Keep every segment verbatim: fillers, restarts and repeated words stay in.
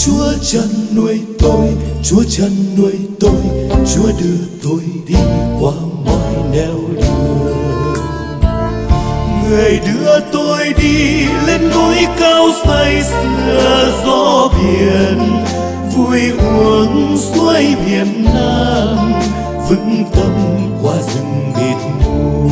Chúa chăn nuôi tôi, Chúa chăn nuôi tôi, Chúa đưa tôi đi qua mọi nẻo đường. Người đưa tôi đi lên núi cao say sưa gió biển, vui uống suối miền Nam, vững tâm qua rừng mịt mù.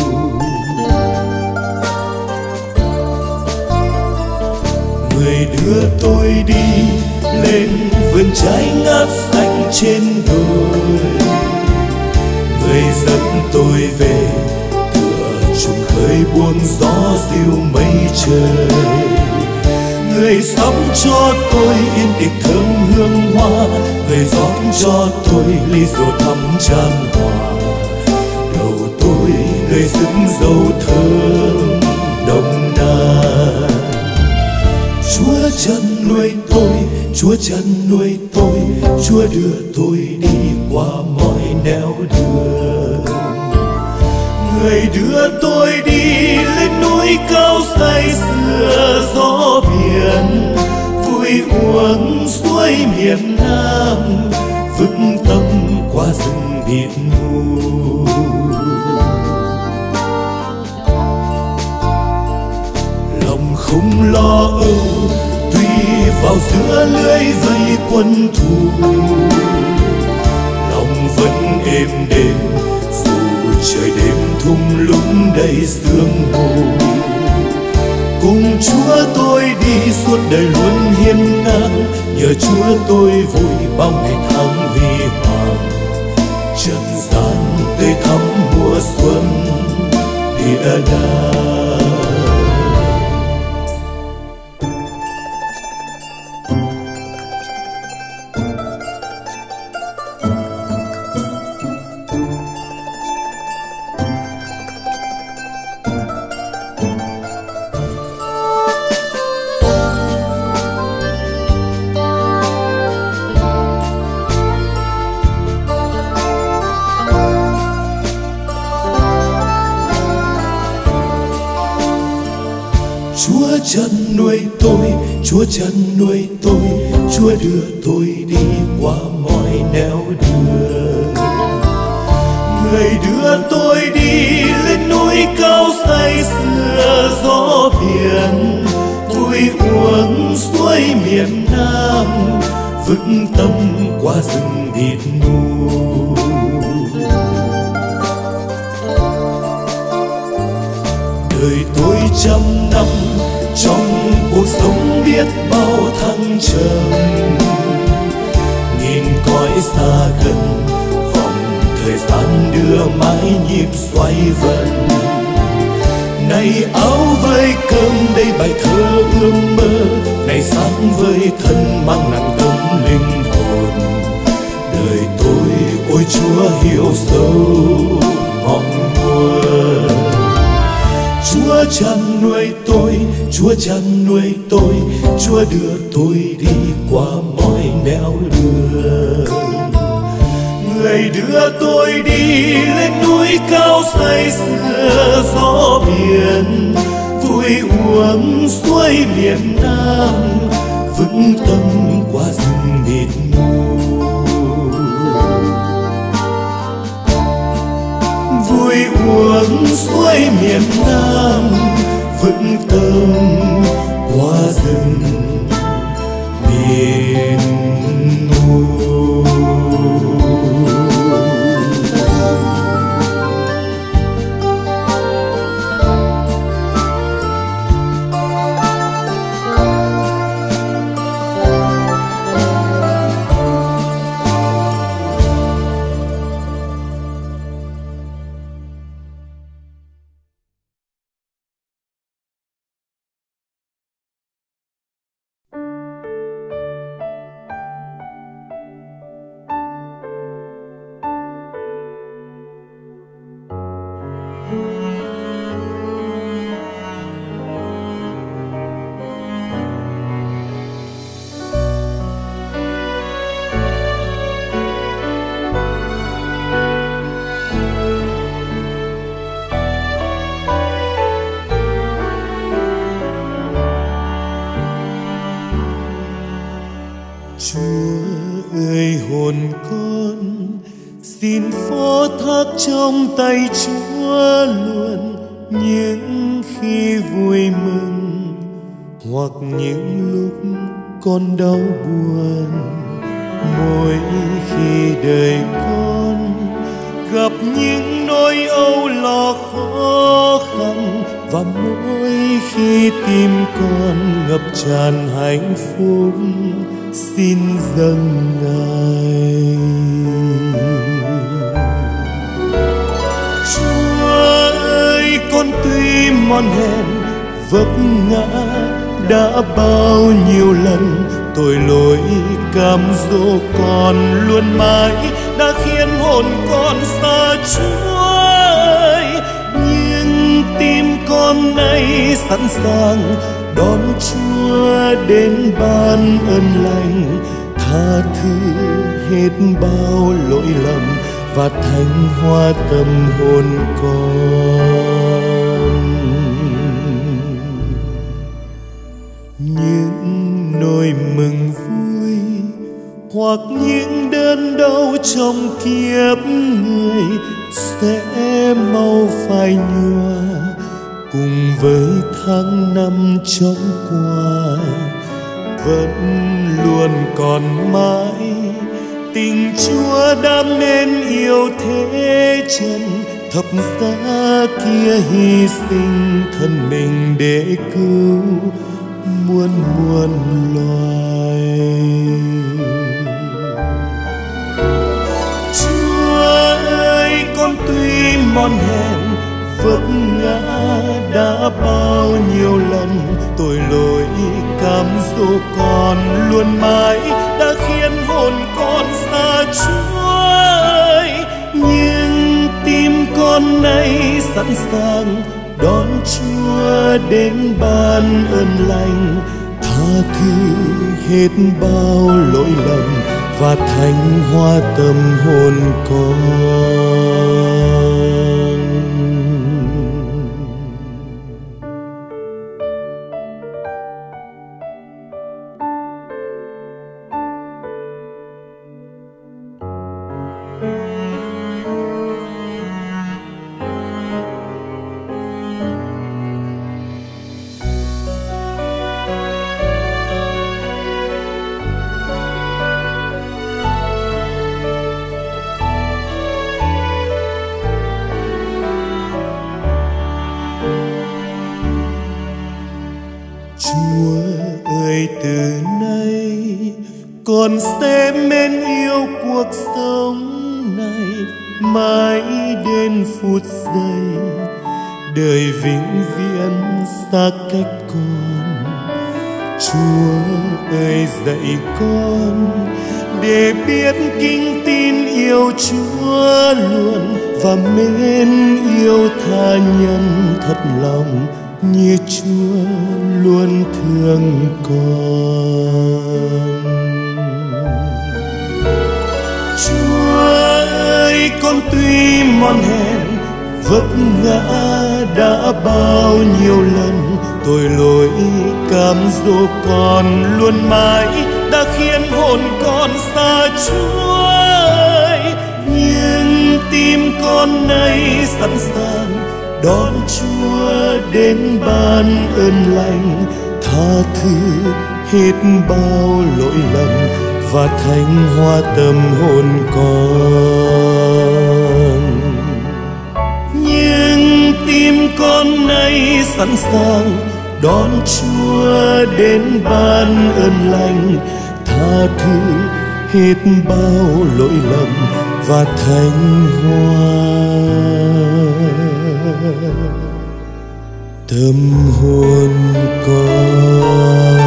Người đưa tôi đi lên vườn trái ngát xanh trên đồi, người dẫn tôi về tựa trùng khơi buông gió dịu mây trời. Người sống cho tôi yên tịch thơm hương hoa, người rót cho tôi ly rượu thắm chan hòa. Đầu tôi người dựng dầu thơm nồng nàn. Chúa chăn nuôi tôi, Chúa chăn nuôi tôi, Chúa đưa tôi đi qua mọi nẻo đường. Người đưa tôi đi lên núi cao say sưa gió biển, vui uống suối miền Nam, vững tâm qua rừng mịt mù. Lòng không lo âu tuy vào giữa lưới vây quân thù, lòng vẫn êm đềm dù trời đêm thung lũng đầy sương mù. Cùng Chúa tôi đi suốt đời luôn hiên ngang, nhờ Chúa tôi vui bao ngày tháng huy hoàng. Trần gian tươi thắm mùa xuân địa đàng. Chúa chăn nuôi tôi, Chúa chăn nuôi tôi, Chúa đưa tôi đi qua mọi nẻo đường. Người đưa tôi đi lên núi cao say sưa gió biển, vui uống suối miền Nam, vững tâm qua rừng mịt mù. Đời tôi trăm năm trong cuộc sống biết bao thăng trầm, nhìn cõi xa gần vòng thời gian đưa mãi nhịp xoay vần. Này áo vơi cơm đây bài thơ ươm mơ, này sáng với thân mang nặng tấm linh hồn. Đời tôi ôi Chúa hiểu sâu ngọn nguồn. Chúa chăn nuôi tôi, Chúa chăn nuôi tôi, Chúa đưa tôi đi qua mọi nẻo đường. Người đưa tôi đi lên núi cao say sưa gió biển, vui uống suối miền Nam, vững tâm qua rừng mịt mù. Vui uống suối miền Nam, vững tâm qua rừng mịt mù. Chúa ơi, hồn con xin phó thác trong tay Chúa luôn, những khi vui mừng hoặc những lúc con đau buồn. Mỗi khi đời con gặp những nỗi âu lo khó khăn, và mỗi khi tim con ngập tràn hạnh phúc, xin dâng Ngài. Chúa ơi, con tuy mòn hèn vấp ngã đã bao nhiêu lần, tội lỗi cám dỗ con luôn mãi đã khiến hồn con xa Chúa ơi. Nhưng tim con nay sẵn sàng đón Chúa đến ban ơn lành, tha thứ hết bao lỗi lầm và thánh hóa tâm hồn con. Những nỗi mừng vui hoặc những đớn đau trong kiếp người sẽ mau phai nhòa cùng với tháng năm trôi qua. Vẫn luôn còn mãi tình Chúa đam mến yêu thế chân, thập giá kia hy sinh thân mình để cứu muôn muôn loài. Chúa ơi, con tuy mòn hèn vấp ngã đã bao nhiêu lần, tội lỗi cám dỗ con luôn mãi đã khiến hồn con xa Chúa ơi. Nhưng tim con nay sẵn sàng đón Chúa đến ban ơn lành, tha thứ hết bao lỗi lầm và thánh hóa tâm hồn con. Chúa ơi, từ nay con sẽ mến yêu cuộc sống này mãi đến phút giây đời vĩnh viễn xa cách con. Chúa ơi, dạy con để biết kính tin yêu Chúa luôn và mến yêu tha nhân thật lòng như Chúa luôn thương con. Chúa ơi, con tuy mòn hèn vấp ngã đã bao nhiêu lần, tội lỗi cám dỗ con luôn mãi đã khiến hồn con xa Chúa ơi. Nhưng tim con nay sẵn sàng đón Chúa đến ban ơn lành, tha thứ hết bao lỗi lầm và thánh hóa tâm hồn con. Nhưng tim con nay sẵn sàng đón Chúa đến ban ơn lành, tha thứ hết bao lỗi lầm và thánh hóa tâm hồn con.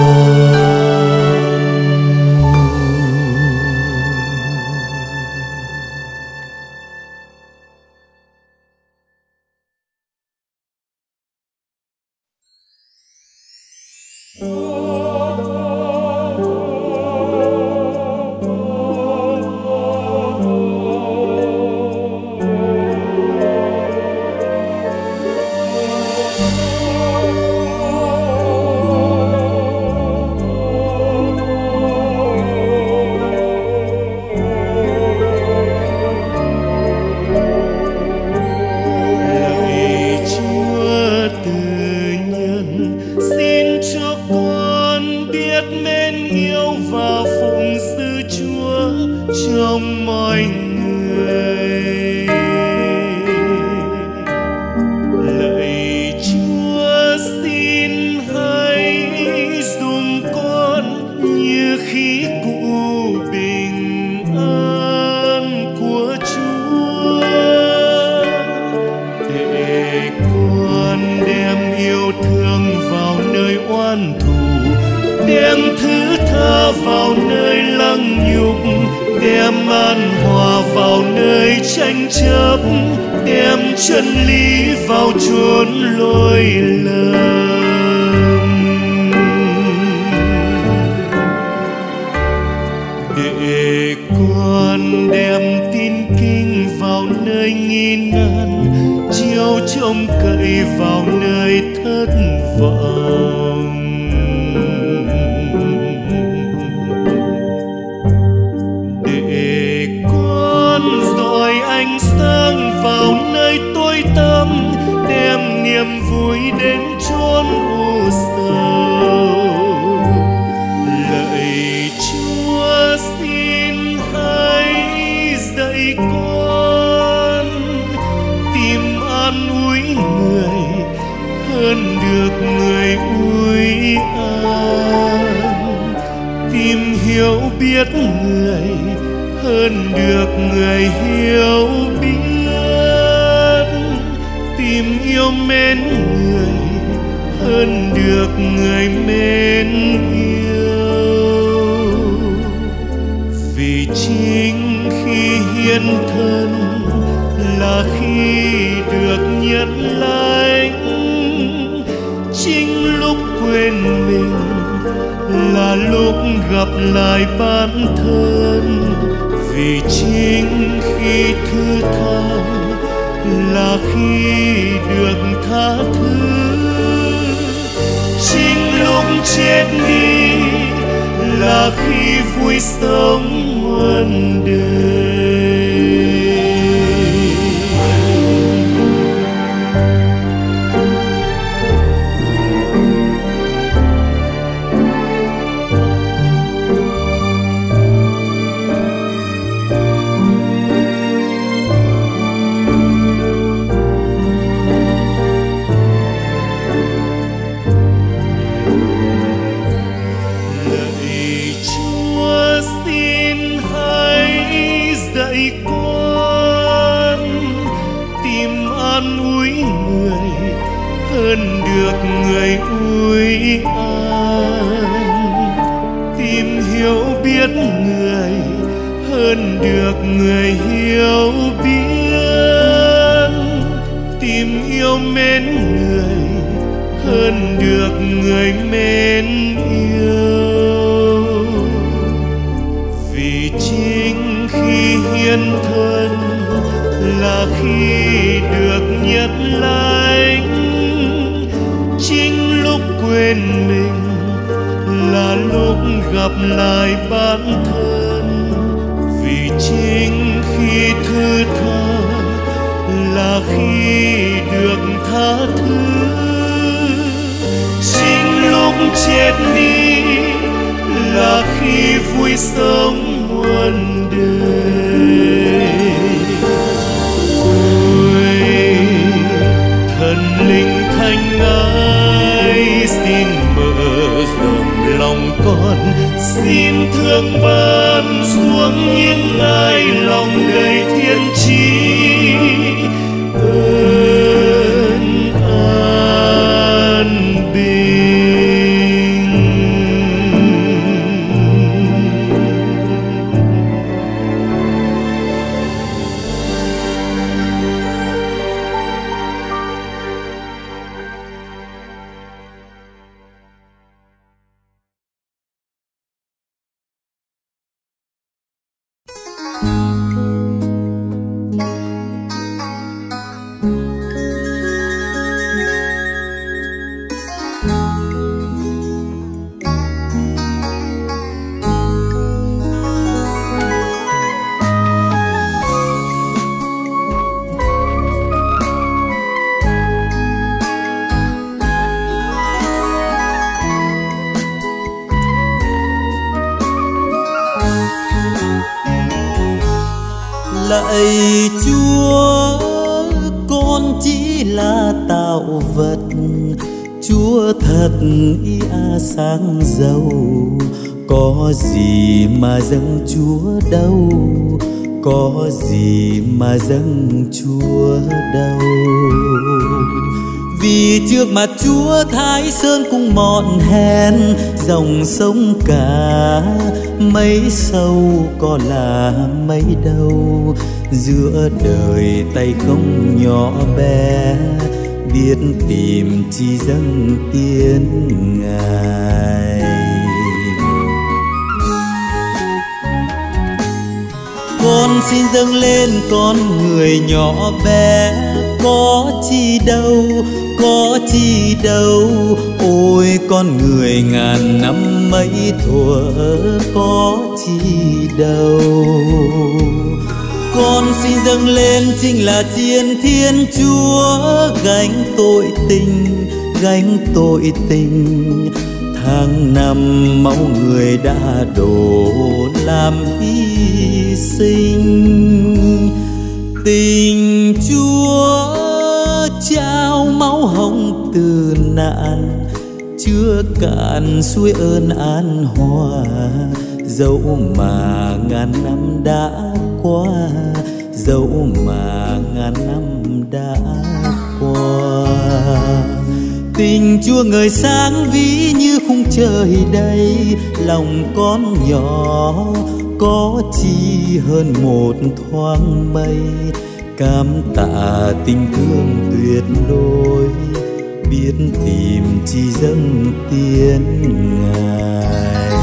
biết mến yêu và phụng sự Chúa trong mọi người. Lạy Chúa xin hãy dùng con như khí cụ bình an của Chúa, để con đem yêu thương vào nơi oan thù, đem thứ tha vào nơi lăng nhục, đem an hòa vào nơi tranh chấp, đem chân lý vào chốn lỗi lầm. Để con đem tin kinh vào nơi nghi nan, chiếu trông cậy vào nơi thất vọng. Để con dọi ánh sáng vào nơi tối tăm, đem niềm vui đến chốn u sầu. Lạy Chúa xin hãy dạy con tìm an ủi người hơn được người ủi an, tìm hiểu biết người hơn được người hiểu biết, tìm yêu mến người hơn được người mến yêu. Vì chính khi hiến thân là khi được nhận lãnh, chính lúc quên mình là lúc gặp lại bản thân. Vì chính khi thứ tha là khi được tha thứ, chính lúc chết đi là khi vui sống muôn đời. Hơn được người ủi an, tìm hiểu biết người hơn được người hiểu biết, tìm yêu mến người hơn được người mến yêu. Vì chính khi hiến thân là khi được nhận lãnh, chính lúc quên mình là lúc gặp lại bản thân. Vì chính khi thứ tha là khi được tha thứ, chính lúc chết đi là khi vui sống muôn đời. Ôi thần linh thanh ái, xin mở rộng lòng con, xin thương ban xuống những ai lòng đầy thiên trí. Ơn an bình. Lạy Chúa, con chỉ là tạo vật, Chúa thật ý a sáng giàu. Có gì mà dâng Chúa đâu, có gì mà dâng Chúa đâu. Vì trước mặt Chúa Thái Sơn cũng mòn hèn, dòng sông cả mấy sâu có là mấy đâu. Giữa đời tay không nhỏ bé, biết tìm chi dâng tiếng Ngài. Con xin dâng lên con người nhỏ bé, có chi đâu, có chi đâu. Ôi con người ngàn năm mấy thuở, có chi đâu. Con xin dâng lên chính là Thiên Thiên Chúa, gánh tội tình, gánh tội tình. Tháng năm máu người đã đổ làm hy sinh. Tình Chúa trao máu hồng từ nạn, chưa cạn suối ơn an hòa. Dẫu mà ngàn năm đã qua, dẫu mà ngàn năm đã qua. Tình Chúa ngời sáng ví như khung trời đây, lòng con nhỏ có chi hơn một thoáng mây. Cảm tạ tình thương tuyệt đối, biết tìm chi dâng tiếng Ngài.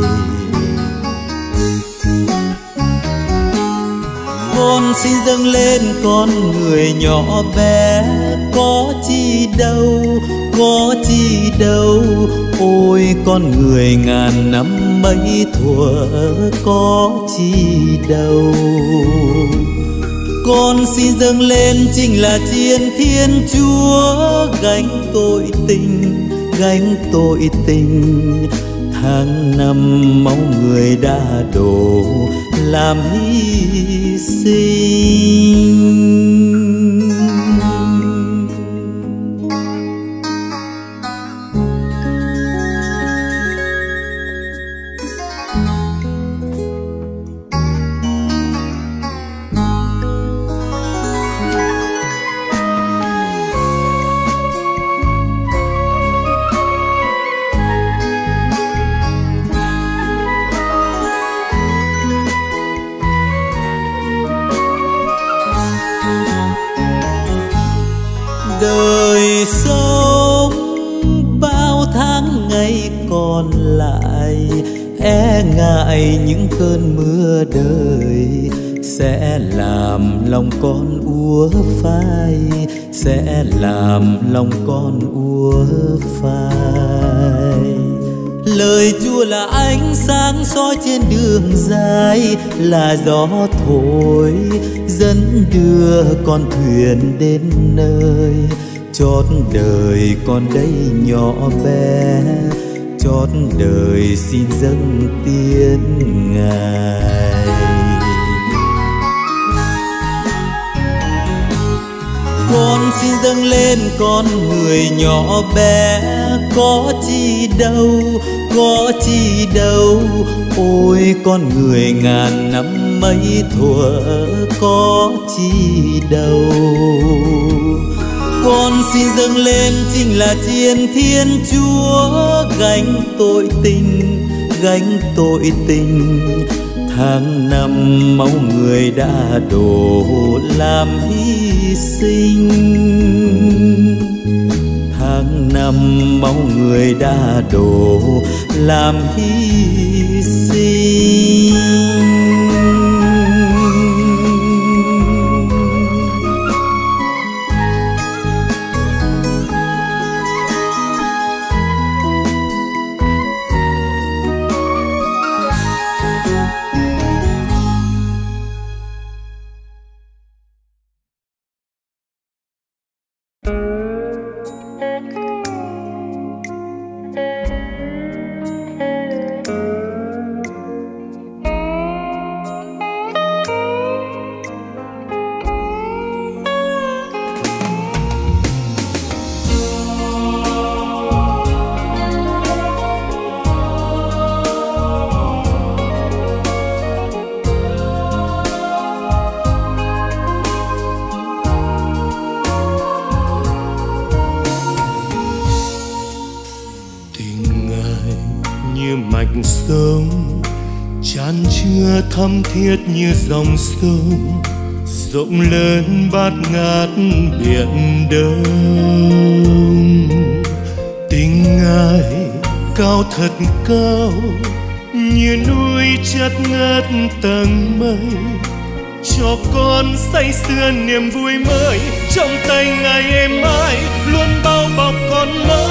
Con xin dâng lên con người nhỏ bé, có chi đâu, có chi đâu. Ôi con người ngàn năm mấy thuở, có chi đâu. Con xin dâng lên chính là Thiên Thiên Chúa, gánh tội tình, gánh tội tình. Tháng năm máu người đã đổ làm hy sinh. Đời sống bao tháng ngày còn lại, e ngại những cơn mưa đời sẽ làm lòng con úa phai, sẽ làm lòng con úa phai. Lời Chúa là ánh sáng soi trên đường dài, là gió thổi dẫn đưa con thuyền đến nơi. Chót đời con đây nhỏ bé, chót đời xin dâng tiếng Ngài. Con xin dâng lên con người nhỏ bé, có chi đâu, có chi đâu. Ôi con người ngàn năm mấy thuở, có chi đâu. Con xin dâng lên chính là Thiên Thiên Chúa, gánh tội tình, gánh tội tình. Tháng năm máu người đã đổ làm hy sinh. Tháng năm máu người đã đổ làm hy sinh. như mạch sông, chan chứa thắm thiết như dòng sông, rộng lớn bát ngát biển đông. Tình Ngài cao thật cao, như núi chất ngất tầng mây, cho con say sưa niềm vui mới. Trong tay Ngài êm ái luôn bao bọc con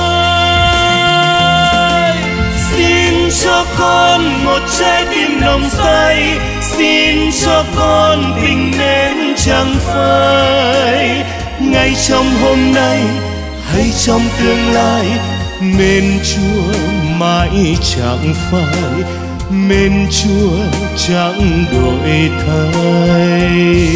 mãi. Xin cho con một trái tim nồng say, xin cho con tình mến chẳng phai. Ngay trong hôm nay hay trong tương lai, mến Chúa mãi chẳng phai, mến Chúa chẳng đổi thay.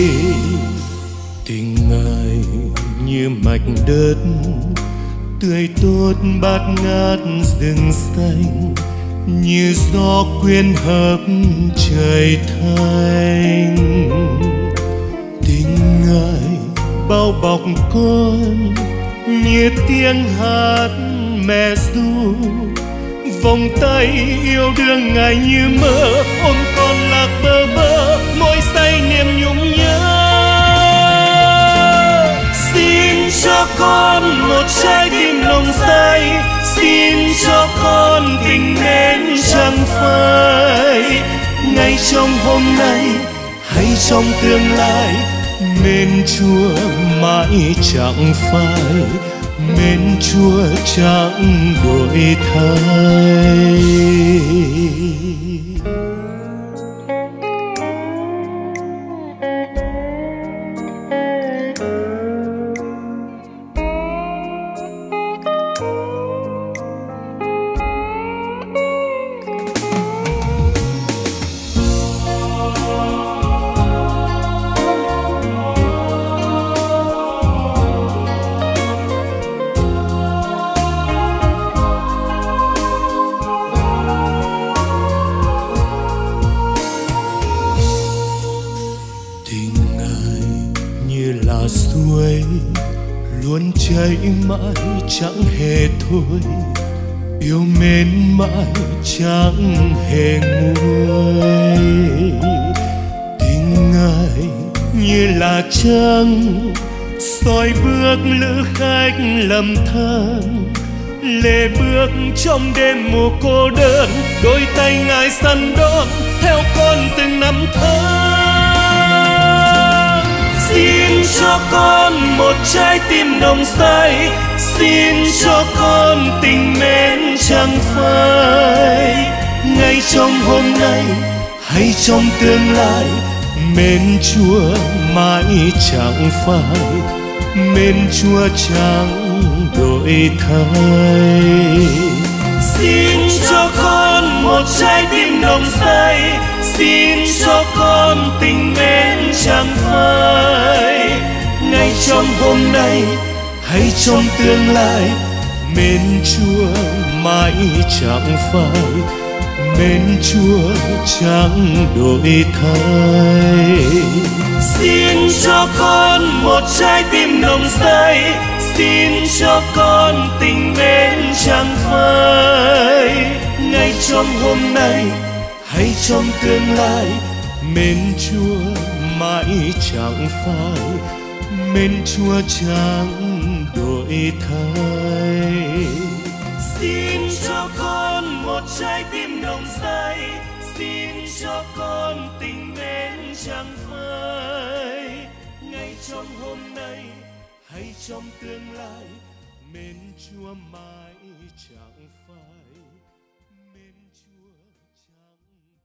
Tình Ngài như mạch đất, tươi tốt bát ngát rừng xanh, như gió quyến hợp trời thanh. Tình Ngài bao bọc con như tiếng hát mẹ ru, vòng tay yêu đương Ngài như mơ, ôm con lạc bơ vơ môi say niềm nhung nhớ. Xin cho con một trái tim nồng say, xin cho con tình mến chẳng phai. Ngay trong hôm nay hay trong tương lai, mến Chúa mãi chẳng phai, mến Chúa chẳng đổi thay. Luôn chảy mãi chẳng hề thôi, yêu mến mãi chẳng hề nguôi. Tình Ngài như là trăng soi bước lữ khách lầm than, lê bước trong đêm mùa cô đơn. Đôi tay Ngài săn đón theo con từng năm tháng. Xin cho con một trái tim nồng say, xin cho con tình mến chẳng phai. Ngay trong hôm nay hay trong tương lai, mến Chúa mãi chẳng phai, mến Chúa chẳng đổi thay. Xin cho con một trái tim nồng say, xin cho con tình mến chẳng phai. Ngay trong hôm nay hay trong tương lai, mến Chúa mãi chẳng phai, mến Chúa chẳng đổi thay. Xin cho con một trái tim nồng say, xin cho con tình mến chẳng phai. Ngay trong hôm nay hay trong tương lai, mến Chúa mãi chẳng phai, mến Chúa chẳng đổi thay. Xin cho con một trái tim nồng say, xin cho con tình mến chẳng phai. Ngay trong hôm nay hay trong tương lai, mến Chúa mãi chẳng phai, mến Chúa chẳng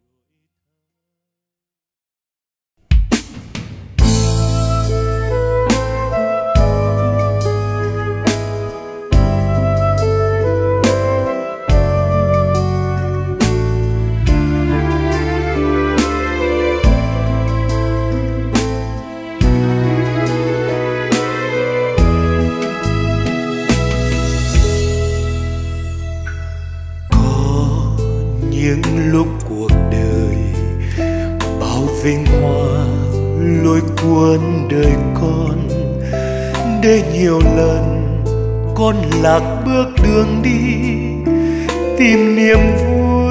những lúc cuộc đời bao vinh hoa lôi cuốn đời con, để nhiều lần con lạc bước đường đi tìm niềm vui.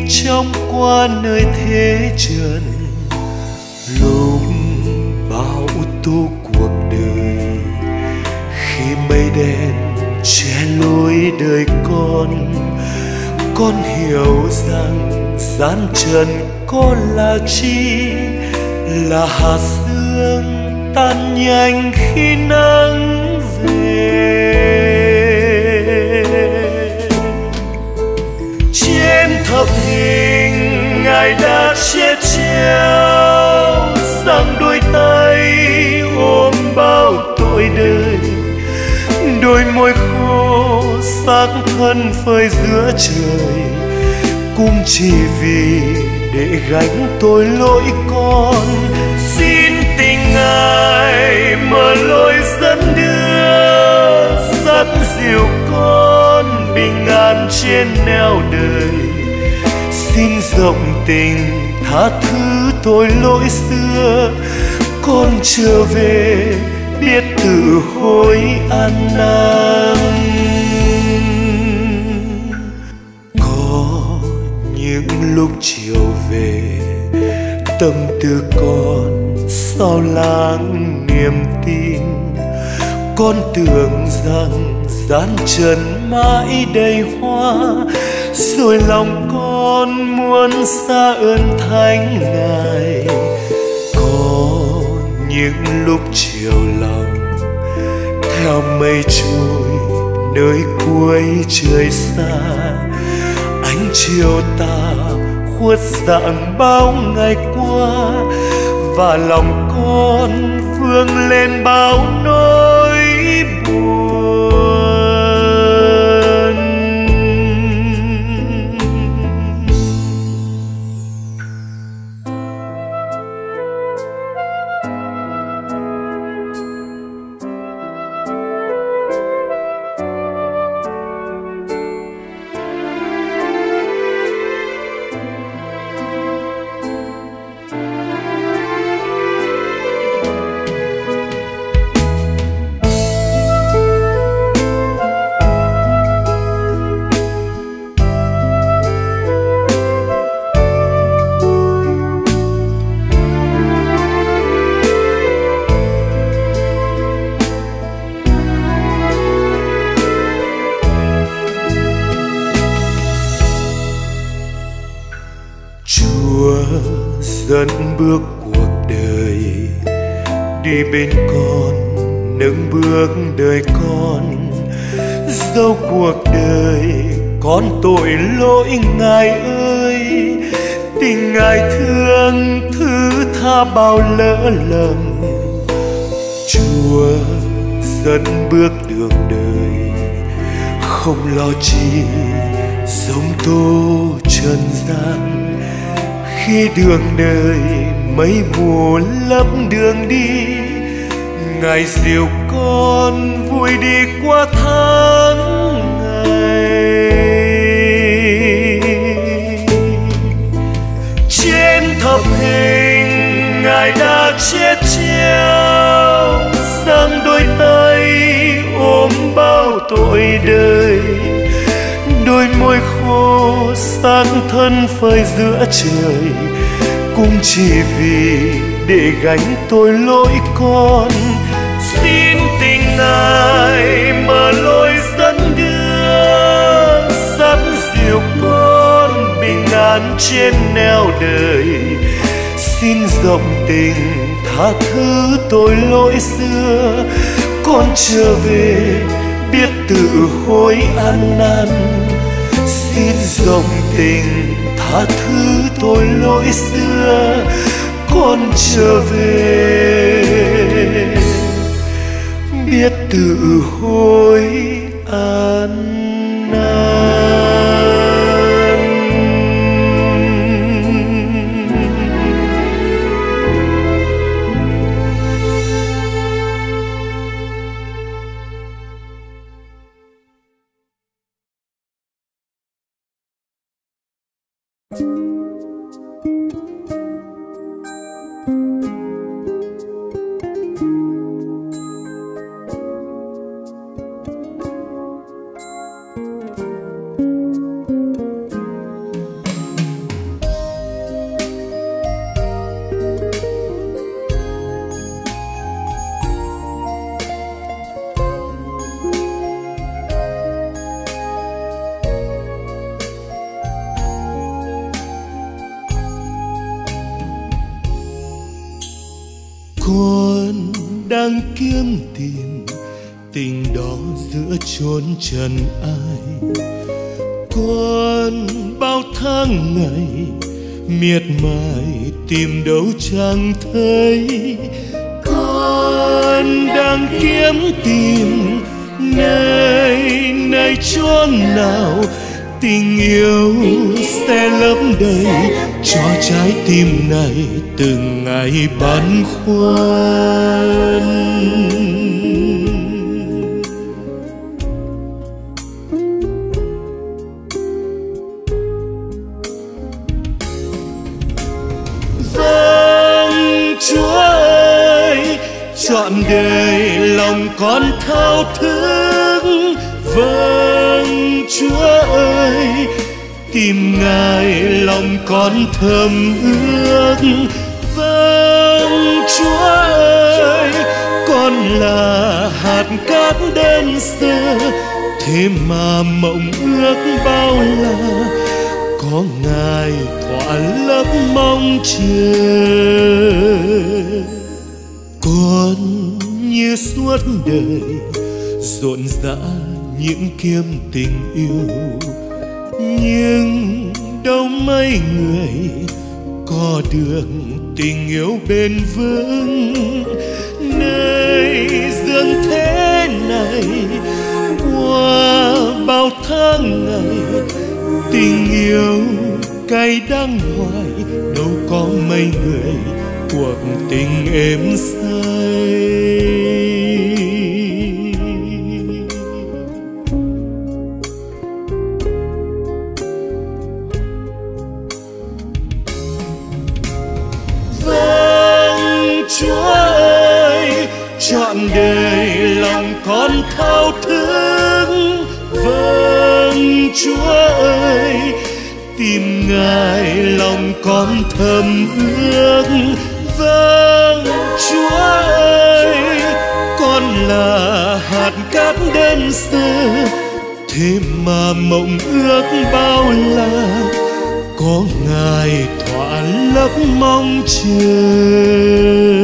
chóng qua nơi thế trần, lúc bao tố cuộc đời, khi mây đen che lối đời con. Con hiểu rằng gian trần có là chi, là hạt sương tan nhanh khi nắng về. Trên thập hình Ngài đã chết treo, giang đôi tay ôm bao tội đời, đôi môi khô xác thân phơi giữa trời, cũng chỉ vì để gánh tội lỗi con. Xin tình Ngài mở lối dẫn đưa, dắt dìu con bình an trên nẻo đời. Xin rộng tình tha thứ tội lỗi xưa, con trở về biết tự hối ăn năn. Có những lúc chiều về, tâm tư con sao lãng niềm tin. Con tưởng rằng gian trần mãi đầy hoa, rồi lòng con muốn xa ơn thánh Ngài. Có những lúc chiều lòng theo mây trôi nơi cuối trời xa, ánh chiều tà khuất dạng bao ngày qua, và lòng con vương lên bao nỗi buồn. Dẫn bước cuộc đời đi bên con, nâng bước đời con. Dẫu cuộc đời con tội lỗi Ngài ơi, tình Ngài thương thứ tha bao lỡ lầm. Chúa dẫn bước đường đời, không lo chi giống tố trần gian. Khi đường đời mây mù lấp đường đi, Ngài dìu con vui đi qua tháng ngày. Trên thập hình Ngài đã chết treo, giang đôi tay ôm bao tội đời, đôi môi khô xác thân phơi giữa trời, cũng chỉ vì để gánh tội lỗi con. Xin tình Ngài mở lối dẫn đưa, dắt dìu con bình an trên nẻo đời. Xin rộng tình tha thứ tội lỗi xưa, con trở về biết tự hối ăn năn. Xin rộng tình tha thứ tội lỗi xưa, con trở về biết tự hối ăn năn. Con đang kiếm tìm tình đó giữa chốn trần ai. Con bao tháng ngày miệt mài tìm đâu chẳng thấy. Con đang kiếm tìm nơi nơi chốn nào tình yêu sẽ lấp đầy cho trái tim này từng ngày băn khoăn. Vâng Chúa ơi, trọn đời lòng con thao thức. Vâng Chúa ơi, tìm Ngài lòng con thầm ước. Vâng Chúa ơi, con là hạt cát đơn sơ, thế mà mộng ước bao la có Ngài thỏa lấp mong chờ. Con như suốt đời rộn rã những kiếm tình yêu, nhưng đâu mấy người có được tình yêu bền vững. Nơi dương thế này qua bao tháng ngày tình yêu cay đắng hoài, đâu có mấy người cuộc tình êm say. Chúa ơi, trọn đời lòng con thao thức. Vâng Chúa ơi, tìm Ngài lòng con thầm ước. Vâng Chúa ơi, con là hạt cát đơn sơ, thế mà mộng ước bao la có Ngài thỏa lấp mong chờ.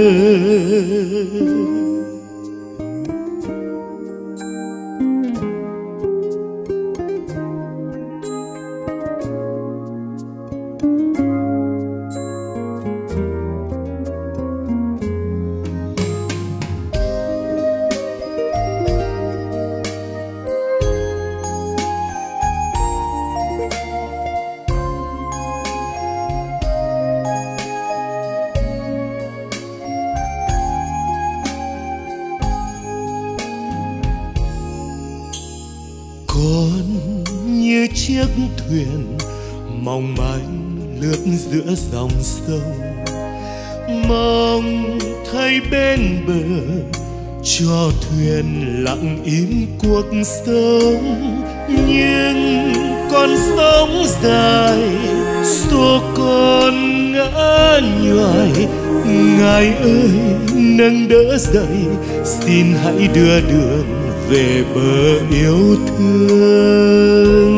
Con như chiếc thuyền mong manh lướt giữa dòng sông, mong thấy bên bờ cho thuyền lặng im cuộc sống. Nhưng con sóng dài xô con ngã nhoài. Ngài ơi nâng đỡ dậy, xin hãy đưa đường về bờ yêu thương.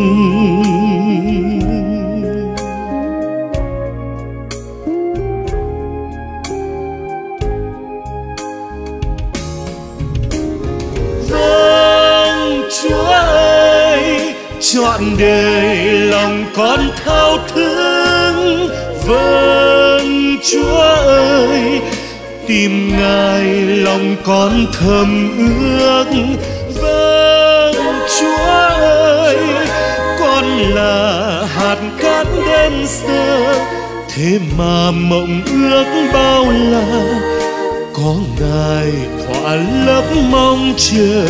Vâng Chúa ơi, trọn đời lòng con thao thức. Vâng Chúa ơi, tìm Ngài lòng con thầm ước. Vâng Chúa ơi, con là hạt cát đơn sơ, thế mà mộng ước bao la có Ngài thỏa lấp mong chờ.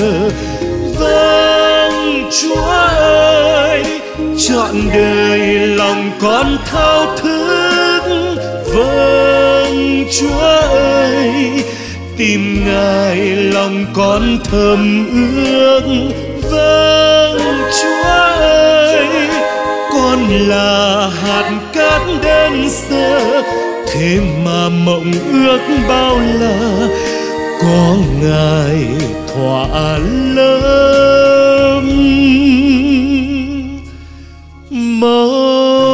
Vâng Chúa ơi, trọn đời lòng con thao thức. Vâng Chúa ơi, tìm Ngài lòng con thầm ước. Vâng Chúa ơi, con là hạt cát đơn sơ, thế mà mộng ước bao la có Ngài thỏa lấp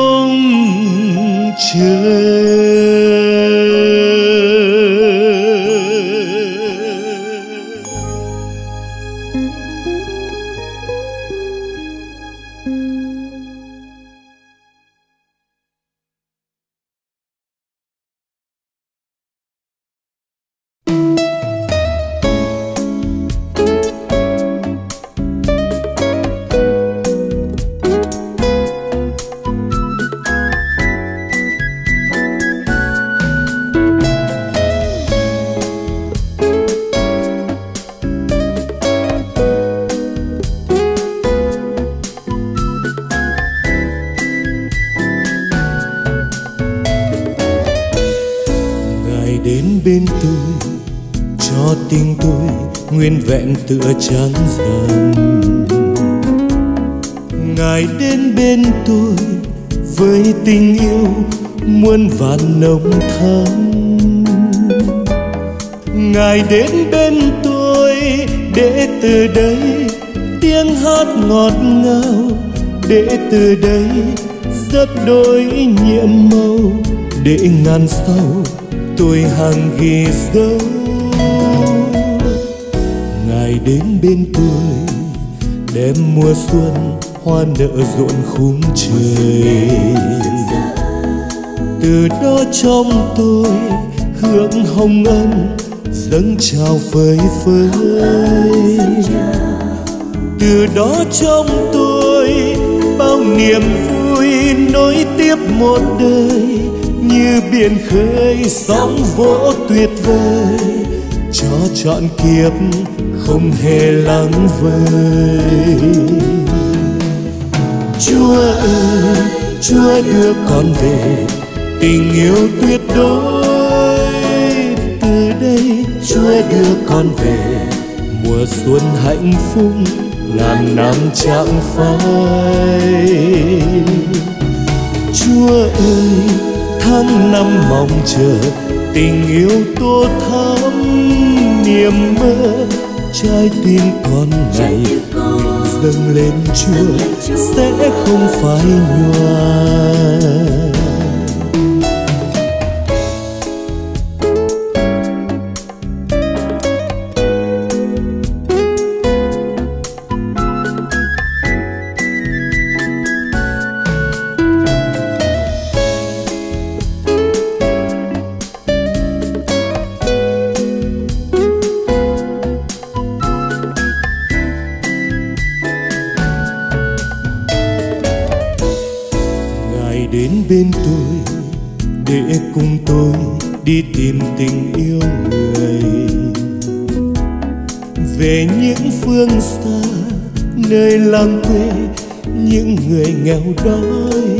mong chờ. bên tôi, cho tình tôi nguyên vẹn tựa trắng rằm. Ngài đến bên tôi với tình yêu muôn vàn nồng thắm. Ngài đến bên tôi để từ đây tiếng hát ngọt ngào, để từ đây rất đôi nhiệm màu, để ngàn sau tôi hàng ghi dấu. Ngài đến bên tôi đem mùa xuân hoa nở rộn khung trời. Từ đó trong tôi hương hồng ân dâng trào phơi phới. Từ đó trong tôi bao niềm vui nối tiếp một đời, như biển khơi sóng vỗ tuyệt vời, cho trọn kiếp không hề lắng vơi. Chúa ơi, Chúa đưa con về tình yêu tuyệt đối. Từ đây Chúa đưa con về mùa xuân hạnh phúc ngàn năm chẳng phai. Chúa ơi, tháng năm mong chờ tình yêu tô thắm niềm mơ. Trái tim con này dâng lên Chúa sẽ không phai nhòa. Đến bên tôi để cùng tôi đi tìm tình yêu người, về những phương xa nơi làng quê những người nghèo đói.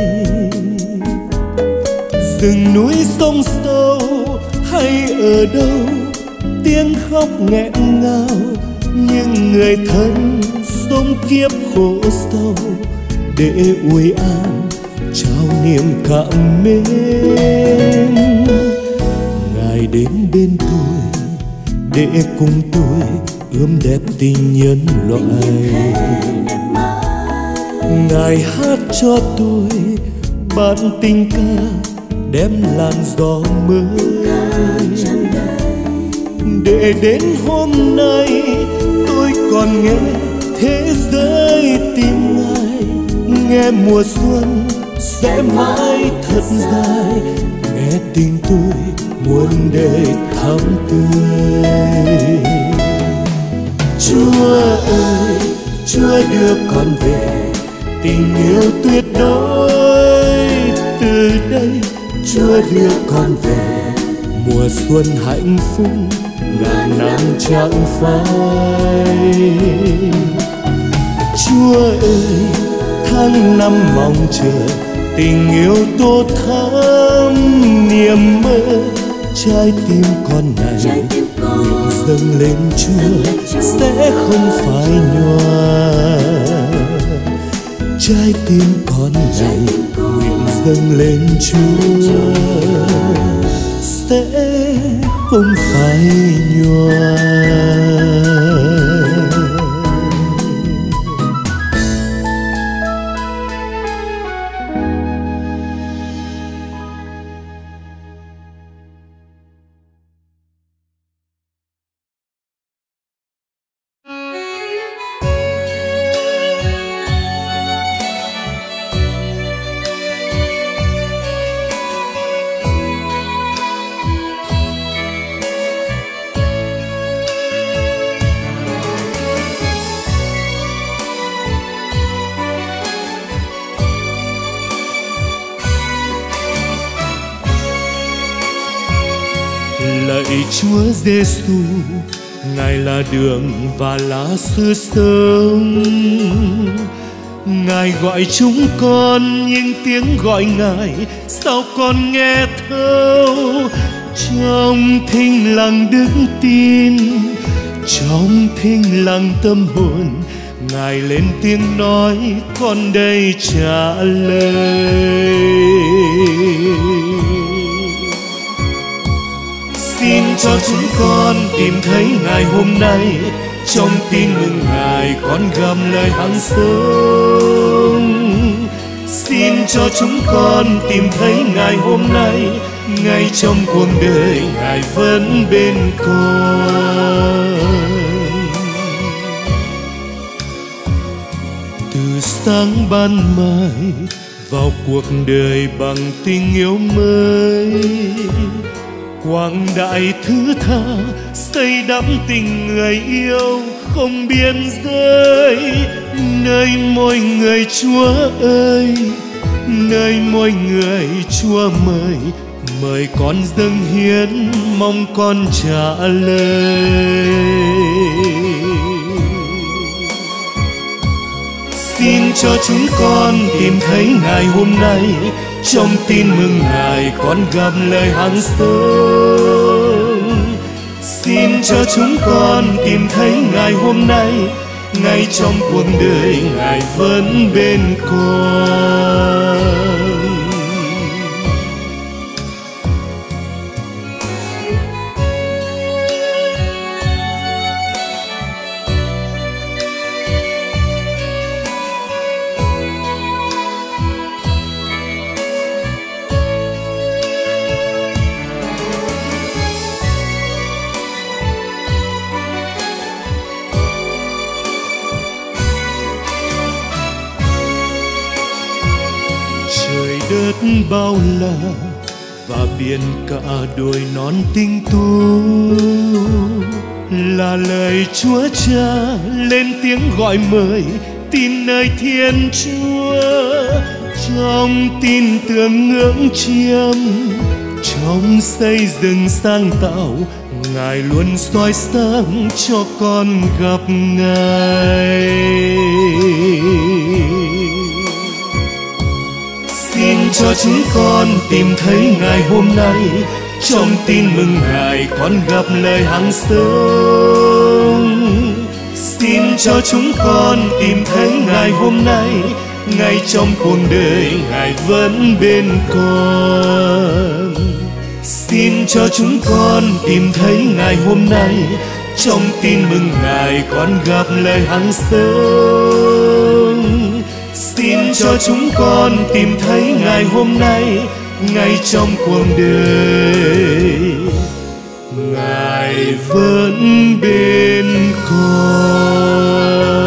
Rừng núi sông sâu hay ở đâu tiếng khóc nghẹn ngào, những người thân sống kiếp khổ sâu để ủi an trao niềm cảm mến. Ngài đến bên tôi để cùng tôi ươm đẹp tình nhân loại. Ngài hát cho tôi bản tình ca đem làn gió mới, để đến hôm nay tôi còn nghe thế giới tìm Ngài, nghe mùa xuân sẽ mãi thật dài, nghe tình tôi muôn đời thắm tươi. Chúa ơi, Chúa đưa con về tình yêu tuyệt đối. Từ đây Chúa đưa con về mùa xuân hạnh phúc ngàn năm chẳng phai. Chúa ơi, tháng năm mong chờ tình yêu tô thắm niềm mơ. Trái tim con này nguyện dâng lên Chúa sẽ không phai nhòa. Trái tim con này nguyện dâng lên Chúa sẽ không phai nhòa. Lạy Chúa Giêsu, Ngài là đường và là sự sống. Ngài gọi chúng con nhưng tiếng gọi Ngài sao con nghe thấu. Trong thinh lặng đức tin, trong thinh lặng tâm hồn, Ngài lên tiếng nói con đây trả lời. Xin cho chúng con tìm thấy Ngài hôm nay, trong tin mừng Ngài con gầm lời hằng sống. Xin cho chúng con tìm thấy Ngài hôm nay, ngay trong cuộc đời Ngài vẫn bên con. Từ sáng ban mai vào cuộc đời bằng tình yêu mới, quảng đại thứ tha xây đắm tình người yêu không biên giới. Nơi mỗi người Chúa ơi, nơi mỗi người Chúa mời, mời con dâng hiến mong con trả lời. Xin cho chúng con tìm thấy Ngài hôm nay, trong tin mừng Ngài con gặp lời hằng sống. Xin cho chúng con tìm thấy Ngài hôm nay, ngay trong cuộc đời Ngài vẫn bên con. Đất bao la và biển cả đồi non tinh tú, là lời Chúa Cha lên tiếng gọi mời tin nơi Thiên Chúa. Trong tin tưởng ngưỡng chiêm, trong xây dựng sáng tạo, Ngài luôn soi sáng cho con gặp Ngài. Xin cho chúng con tìm thấy Ngài hôm nay, trong tin mừng Ngài con gặp lời hằng sống. Xin cho chúng con tìm thấy Ngài hôm nay, ngay trong cuộc đời Ngài vẫn bên con. Xin cho chúng con tìm thấy Ngài hôm nay, trong tin mừng Ngài con gặp lời hằng sống. Xin cho chúng con tìm thấy Ngài hôm nay, ngay trong cuộc đời Ngài vẫn bên con.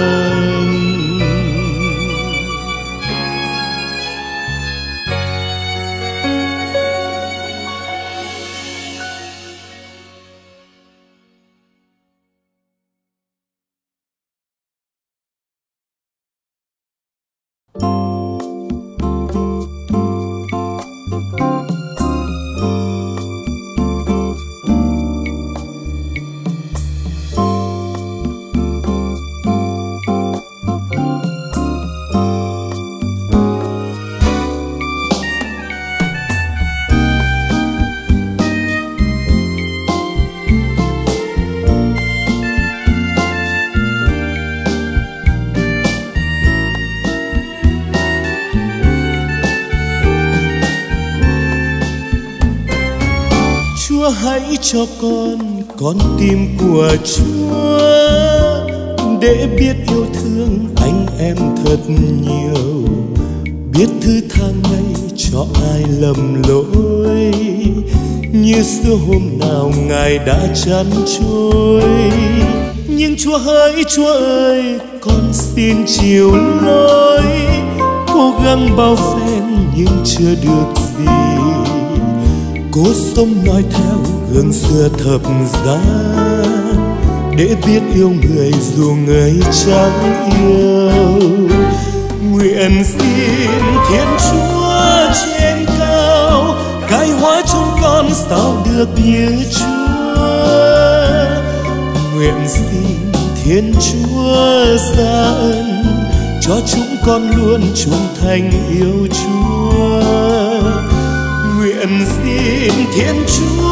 Hãy cho con con tim của Chúa, để biết yêu thương anh em thật nhiều, biết thứ tha ngay cho ai lầm lỗi, như xưa hôm nào Ngài đã chăn trôi. Nhưng Chúa hỡi, Chúa ơi, con xin chịu lỗi, cố gắng bao phen nhưng chưa được gì, cố sống nói theo gương xưa thập giá, để biết yêu người dù người chẳng yêu. Nguyện xin Thiên Chúa trên cao cai hóa chúng con sao được như Chúa. Nguyện xin Thiên Chúa ra ân cho chúng con luôn trung thành yêu Chúa. Nguyện xin Thiên Chúa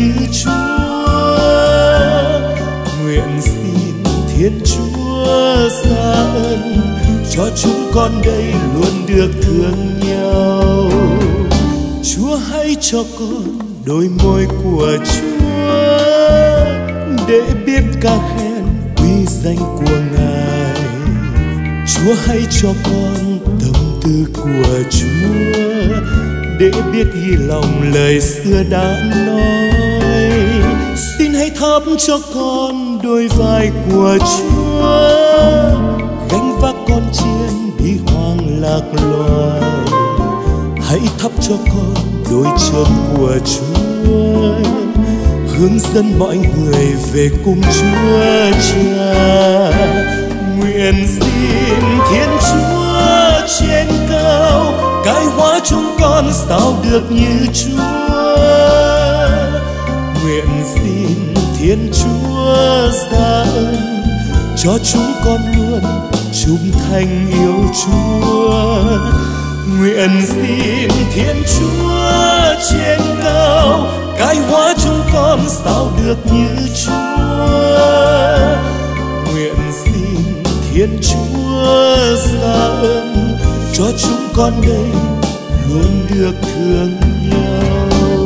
như Chúa. Nguyện xin Thiên Chúa ra ân cho chúng con đây luôn được thương nhau. Chúa hãy cho con đôi môi của Chúa để biết ca khen quý danh của Ngài. Chúa hãy cho con tâm tư của Chúa để biết ghi lòng lời xưa đã nói. Xin hãy thắp cho con đôi vai của Chúa, gánh vác con chiên đi hoang lạc loài. Hãy thắp cho con đôi chân của Chúa, hướng dẫn mọi người về cùng Chúa Cha. Nguyện xin Thiên Chúa trên cao cai hóa chúng con sao được như Chúa. Nguyện xin Thiên Chúa ra ân cho chúng con luôn trung thành yêu Chúa. Nguyện xin Thiên Chúa trên cao cai hóa chúng con sao được như Chúa. Nguyện xin Thiên Chúa ra ân cho chúng con đây luôn được thương nhau.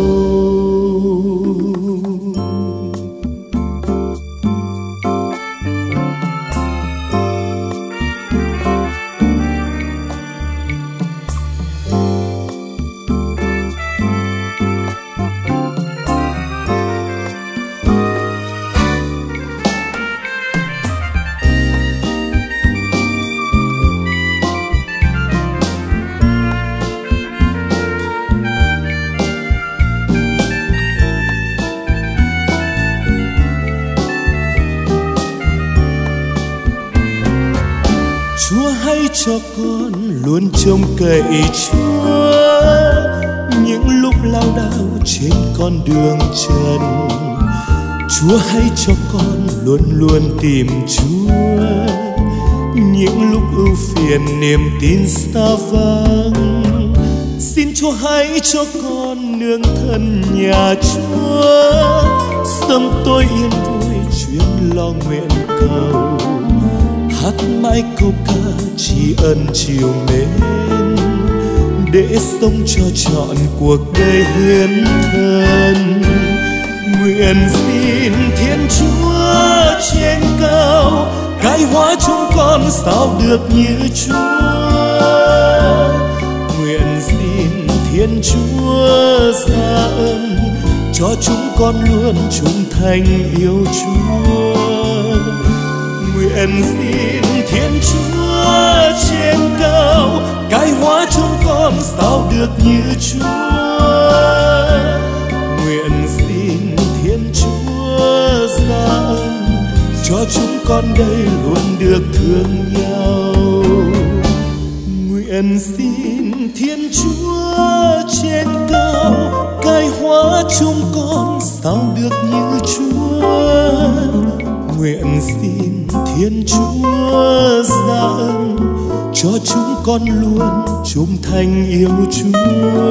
Chúa hãy cho con luôn trông cậy Chúa những lúc lao đao trên con đường trần. Chúa hãy cho con luôn luôn tìm Chúa những lúc ưu phiền niềm tin xa vắng. Xin Chúa hãy cho con nương thân nhà Chúa, sớm tôi yên vui chuyên lo nguyện cầu. Hát mãi câu ca tri ân chiều mến, để sống cho trọn cuộc đời hiến thân. Nguyện xin Thiên Chúa trên cao cai hóa chúng con sao được như Chúa. Nguyện xin Thiên Chúa ra ân cho chúng con luôn trung thành yêu Chúa. Nguyện xin Thiên Chúa trên cao cai hóa chúng con sao được như Chúa. Nguyện xin Thiên Chúa ra ân cho chúng con đây luôn được thương nhau. Nguyện xin Thiên Chúa trên cao cai hóa chúng con sao được như Chúa. Nguyện xin Thiên Chúa ra ân cho chúng con luôn trung thành yêu Chúa.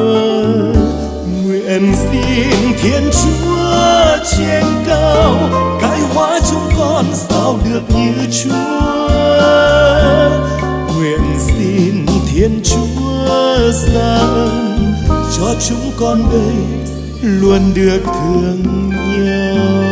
Nguyện xin Thiên Chúa trên cao cai hóa chúng con sao được như Chúa. Nguyện xin Thiên Chúa ra ân cho chúng con đây luôn được thương nhau.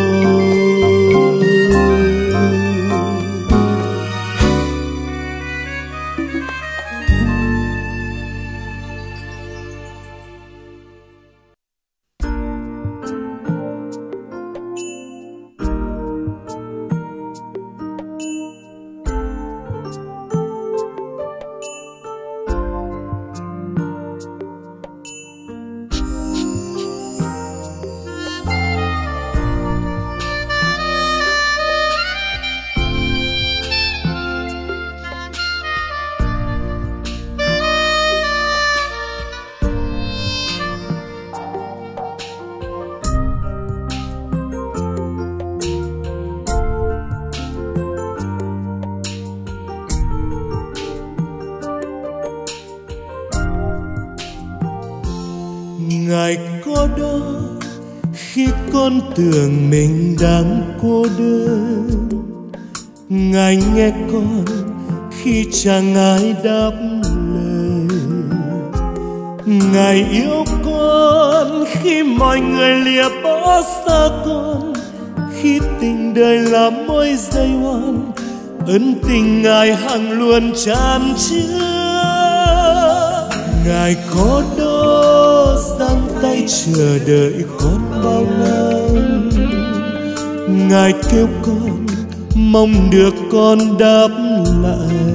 Ngài có đó khi con tưởng mình đang cô đơn. Ngài nghe con khi chẳng ai đáp lời. Ngài yêu con khi mọi người lìa bỏ xa con, khi tình đời là mối dây oan, ân tình Ngài hằng luôn tràn chứa. Ngài có đó giang tay chờ đợi con bao năm. Ngài kêu con mong được con đáp lại.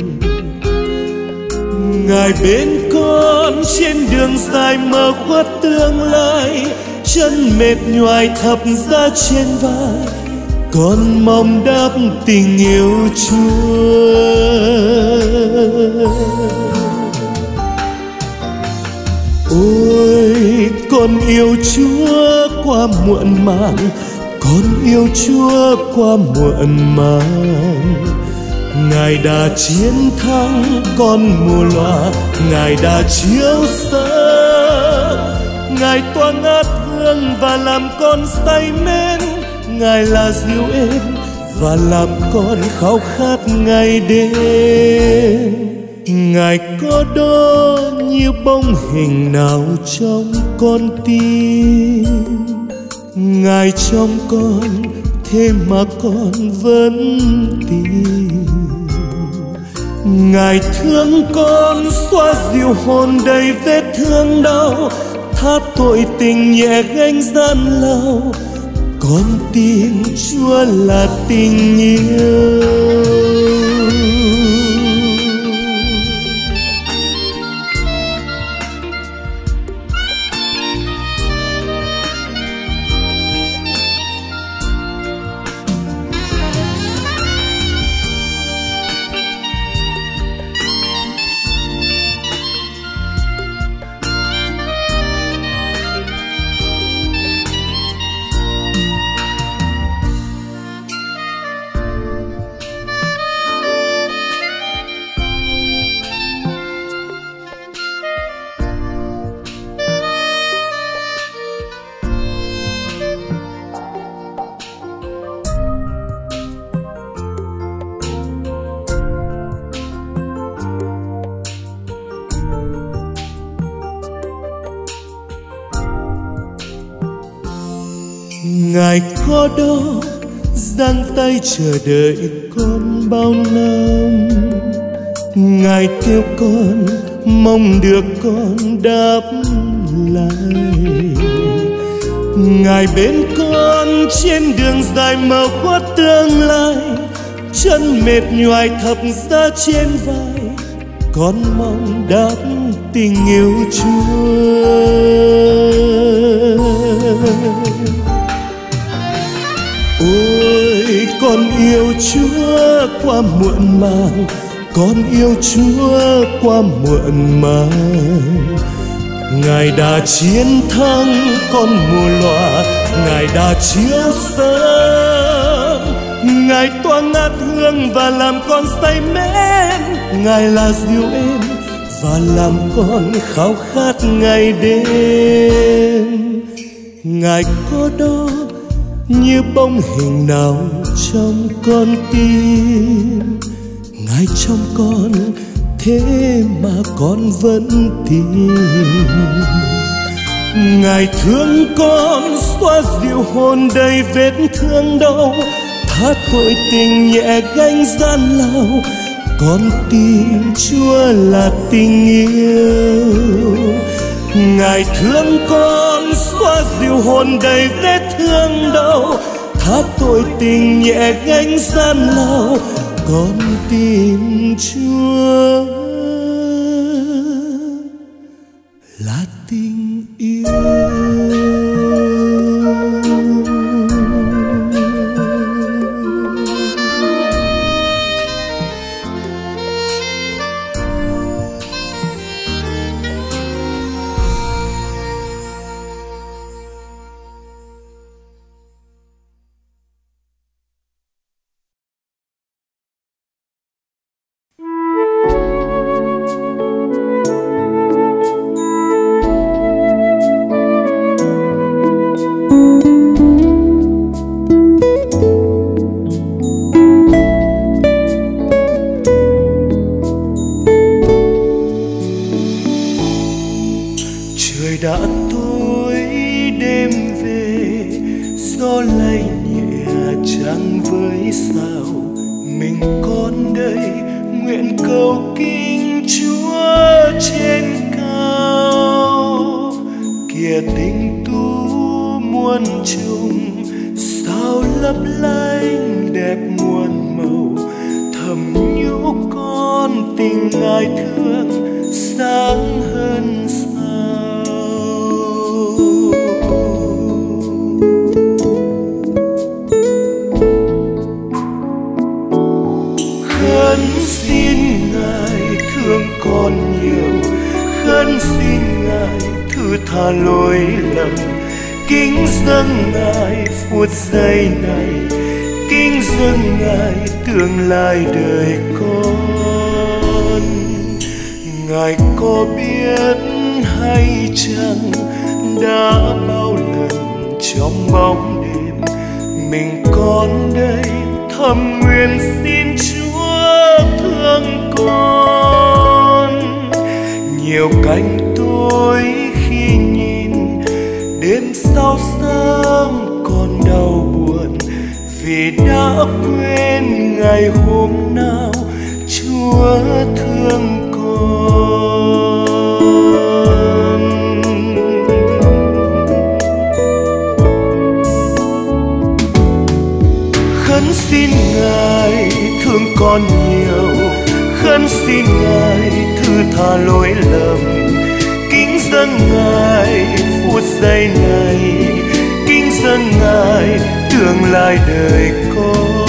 Ngài bên con trên đường dài mơ khuất tương lai, chân mệt nhoài thập ra trên vai, con mong đáp tình yêu Chúa. Ôi con yêu Chúa qua muộn màng, con yêu Chúa qua muộn màng. Ngài đã chiến thắng con mù loà, Ngài đã chiếu sáng. Ngài tỏa ngát hương và làm con say mến. Ngài là dịu êm và làm con khao khát ngày đêm. Ngài có đó như bóng hình nào trong con tim. Ngài trong con thế mà con vẫn tin. Ngài thương con xoa dịu hồn đầy vết thương đau, tha tội tình nhẹ gánh gian lao. Con tin Chúa là tình yêu. Ngài có đó giang tay chờ đợi con bao năm. Ngài kêu con mong được con đáp lại. Ngài bên con trên đường dài mờ khuất tương lai, chân mệt nhoài thập ra trên vai, con mong đáp tình yêu Chúa. Ôi con yêu Chúa qua muộn màng, con yêu Chúa qua muộn màng. Ngài đã chiến thắng con mù loà, Ngài đã chiếu sáng. Ngài tỏa ngát hương và làm con say mến. Ngài là dịu êm và làm con khao khát ngày đêm. Ngài có đó như bóng hình nào trong con tim. Ngài trong con thế mà con vẫn tin. Ngài thương con xoa dịu hồn đầy vết thương đau, tha tội tình nhẹ gánh gian lao. Con tin Chúa là tình yêu. Ngài thương con xoa dịu hồn đầy vết thương đau, tha tội tình nhẹ gánh gian lao. Con tin Chúa là tình yêu. Trời đã tối đêm về, gió lay nhẹ trăng với sao. Mình con đây nguyện cầu kính Chúa trên cao. Kìa tình tu muôn trùng, sao lấp lánh đẹp muôn màu. Thầm nhũ con tình Ngài thương sáng hơn sao. Khấn xin Ngài thương con nhiều, khấn xin Ngài thứ tha lỗi lầm. Kính dâng Ngài phút giây này, kính dâng Ngài tương lai đời con. Ngài có biết hay chăng đã bao lần trong bóng đêm mình con đây thầm nguyện xin Chúa thương con. Nhiều cánh tôi khi nhìn đêm sau sớm còn đau buồn, vì đã quên ngày hôm nào Chúa thương con. Khấn xin Ngài thương con nhiều, khấn xin Ngài thứ tha lỗi lầm. Kính dâng Ngài phút giây này, kính dâng Ngài tương lai đời con.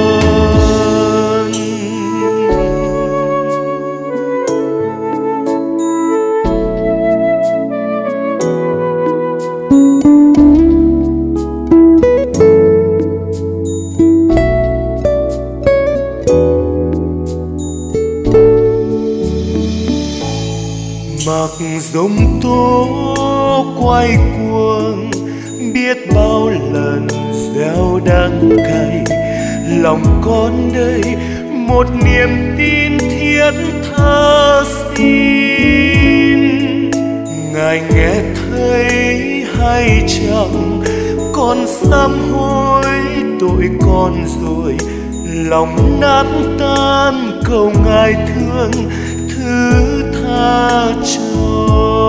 Mặc giông tố quay cuồng, biết bao lần gieo đắng cay. Lòng con đây một niềm tin thiết tha xin. Ngài nghe thấy hay chẳng, con sám hối tội con rồi. Lòng nát tan cầu Ngài thương thứ tha cho.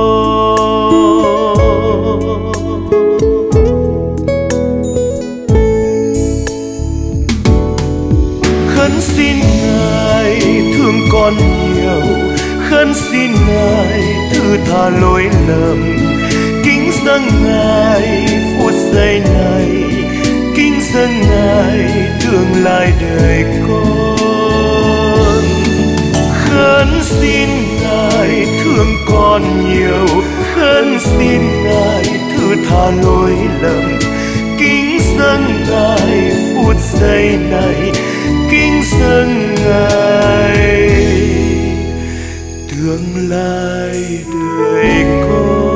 Khấn xin Ngài thương con nhiều, khấn xin Ngài thứ tha lỗi lầm. Kính dâng Ngài phút giây này, kính dâng Ngài tương lai đời con. Khấn xin Ngài thương con nhiều, khấn xin Ngài thứ tha lỗi lầm. Kính dâng Ngài phút giây này, kính dâng Ngài tương lai đời con.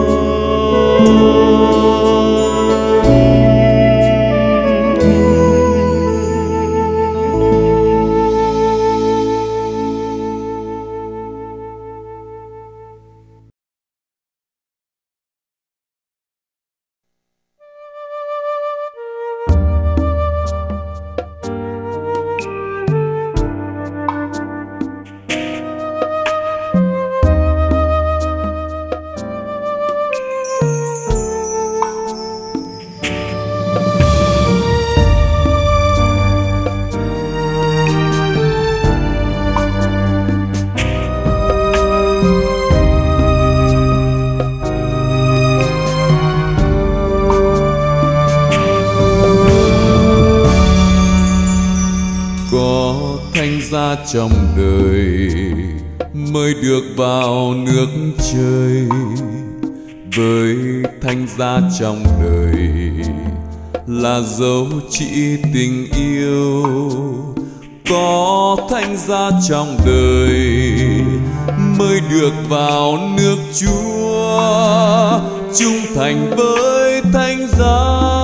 Trong đời mới được vào nước trời, với thánh giá trong đời là dấu chỉ tình yêu. Có thánh giá trong đời mới được vào nước Chúa, trung thành với thánh giá.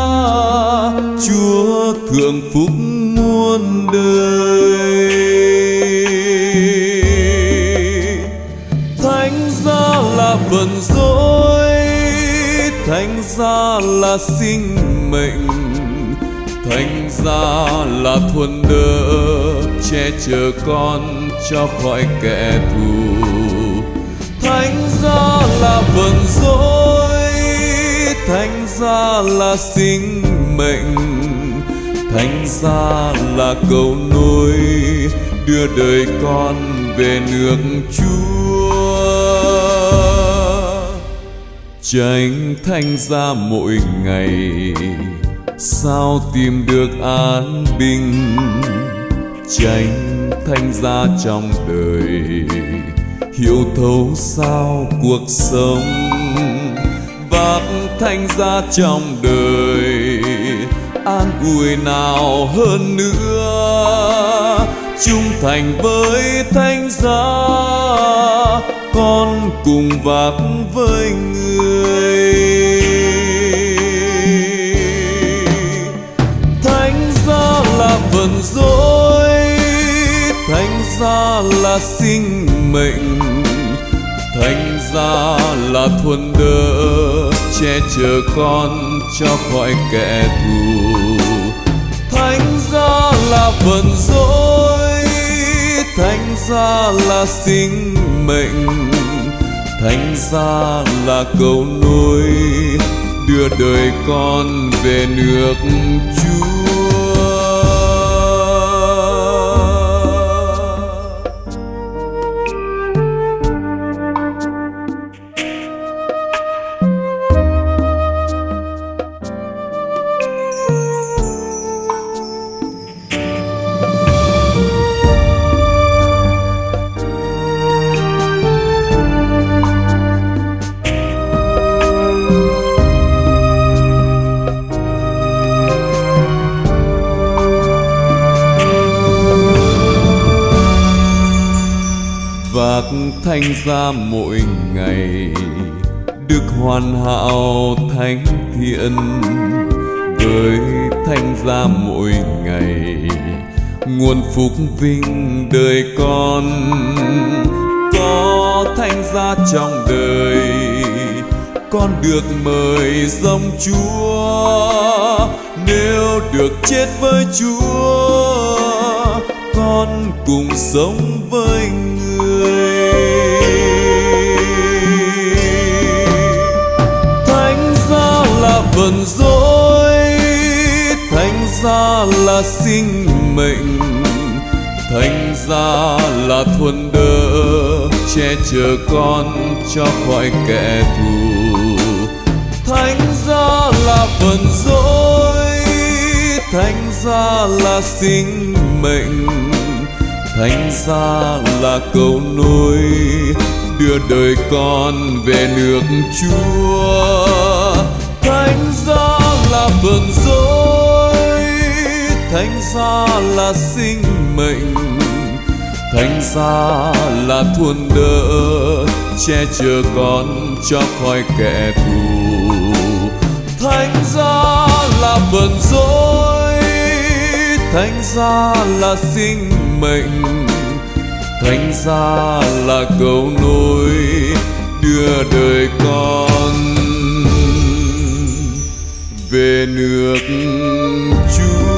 Chúa thượng phúc muôn đời. Thánh giá là phần dối thành ra là sinh mệnh, thành ra là thuần đỡ che chở con cho khỏi kẻ thù, thành ra là vận rối, thành ra là sinh mệnh, thành ra là cầu nối đưa đời con về nước Chúa. Tranh thành ra mỗi ngày sao tìm được an bình, tranh thành ra trong đời hiểu thấu sao cuộc sống, vác thành ra trong đời an ủi nào hơn nữa, trung thành với thánh giá con cùng vác với người. Thánh giá là vận rối, thánh giá là sinh mệnh, thánh giá là thuần đỡ che chở con cho khỏi kẻ thù, thánh giá là vận rối, thánh giá là sinh mệnh, thánh giá là cầu nối đưa đời con về nước Chúa. Thánh giá mỗi ngày được hoàn hảo thánh thiện, với thánh giá mỗi ngày nguồn phúc vinh đời con. Có thánh giá trong đời con được mời dòng Chúa, nếu được chết với Chúa con cùng sống với người. Thánh giá là vận rối, thánh giá là sinh mệnh, thánh giá là thuần đỡ che chở con cho khỏi kẻ thù. Thánh giá là vận rối, thánh giá là sinh mệnh, thánh giá là cầu nối đưa đời con về nước Chúa. Thánh giá là vận rối, thánh giá là sinh mệnh, thánh giá là thuần đỡ che chở con cho khỏi kẻ thù. Thánh giá là vận rối, thánh giá là sinh mệnh, thánh giá là cầu nối đưa đời con về nước Chúa.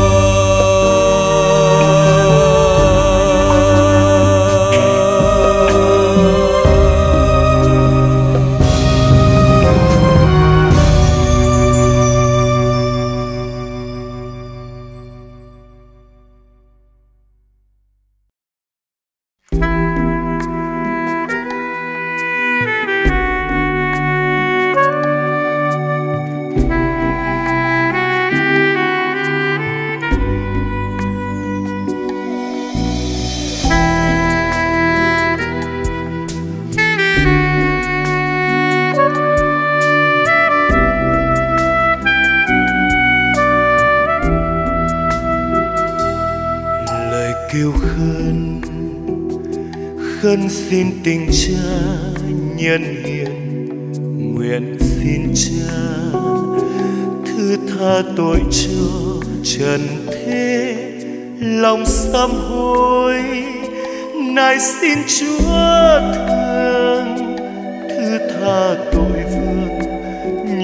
Khấn xin tình Cha nhân hiền, nguyện xin Cha thứ tha tội cho trần thế, lòng sám hối nay xin Chúa thương thứ tha tội vương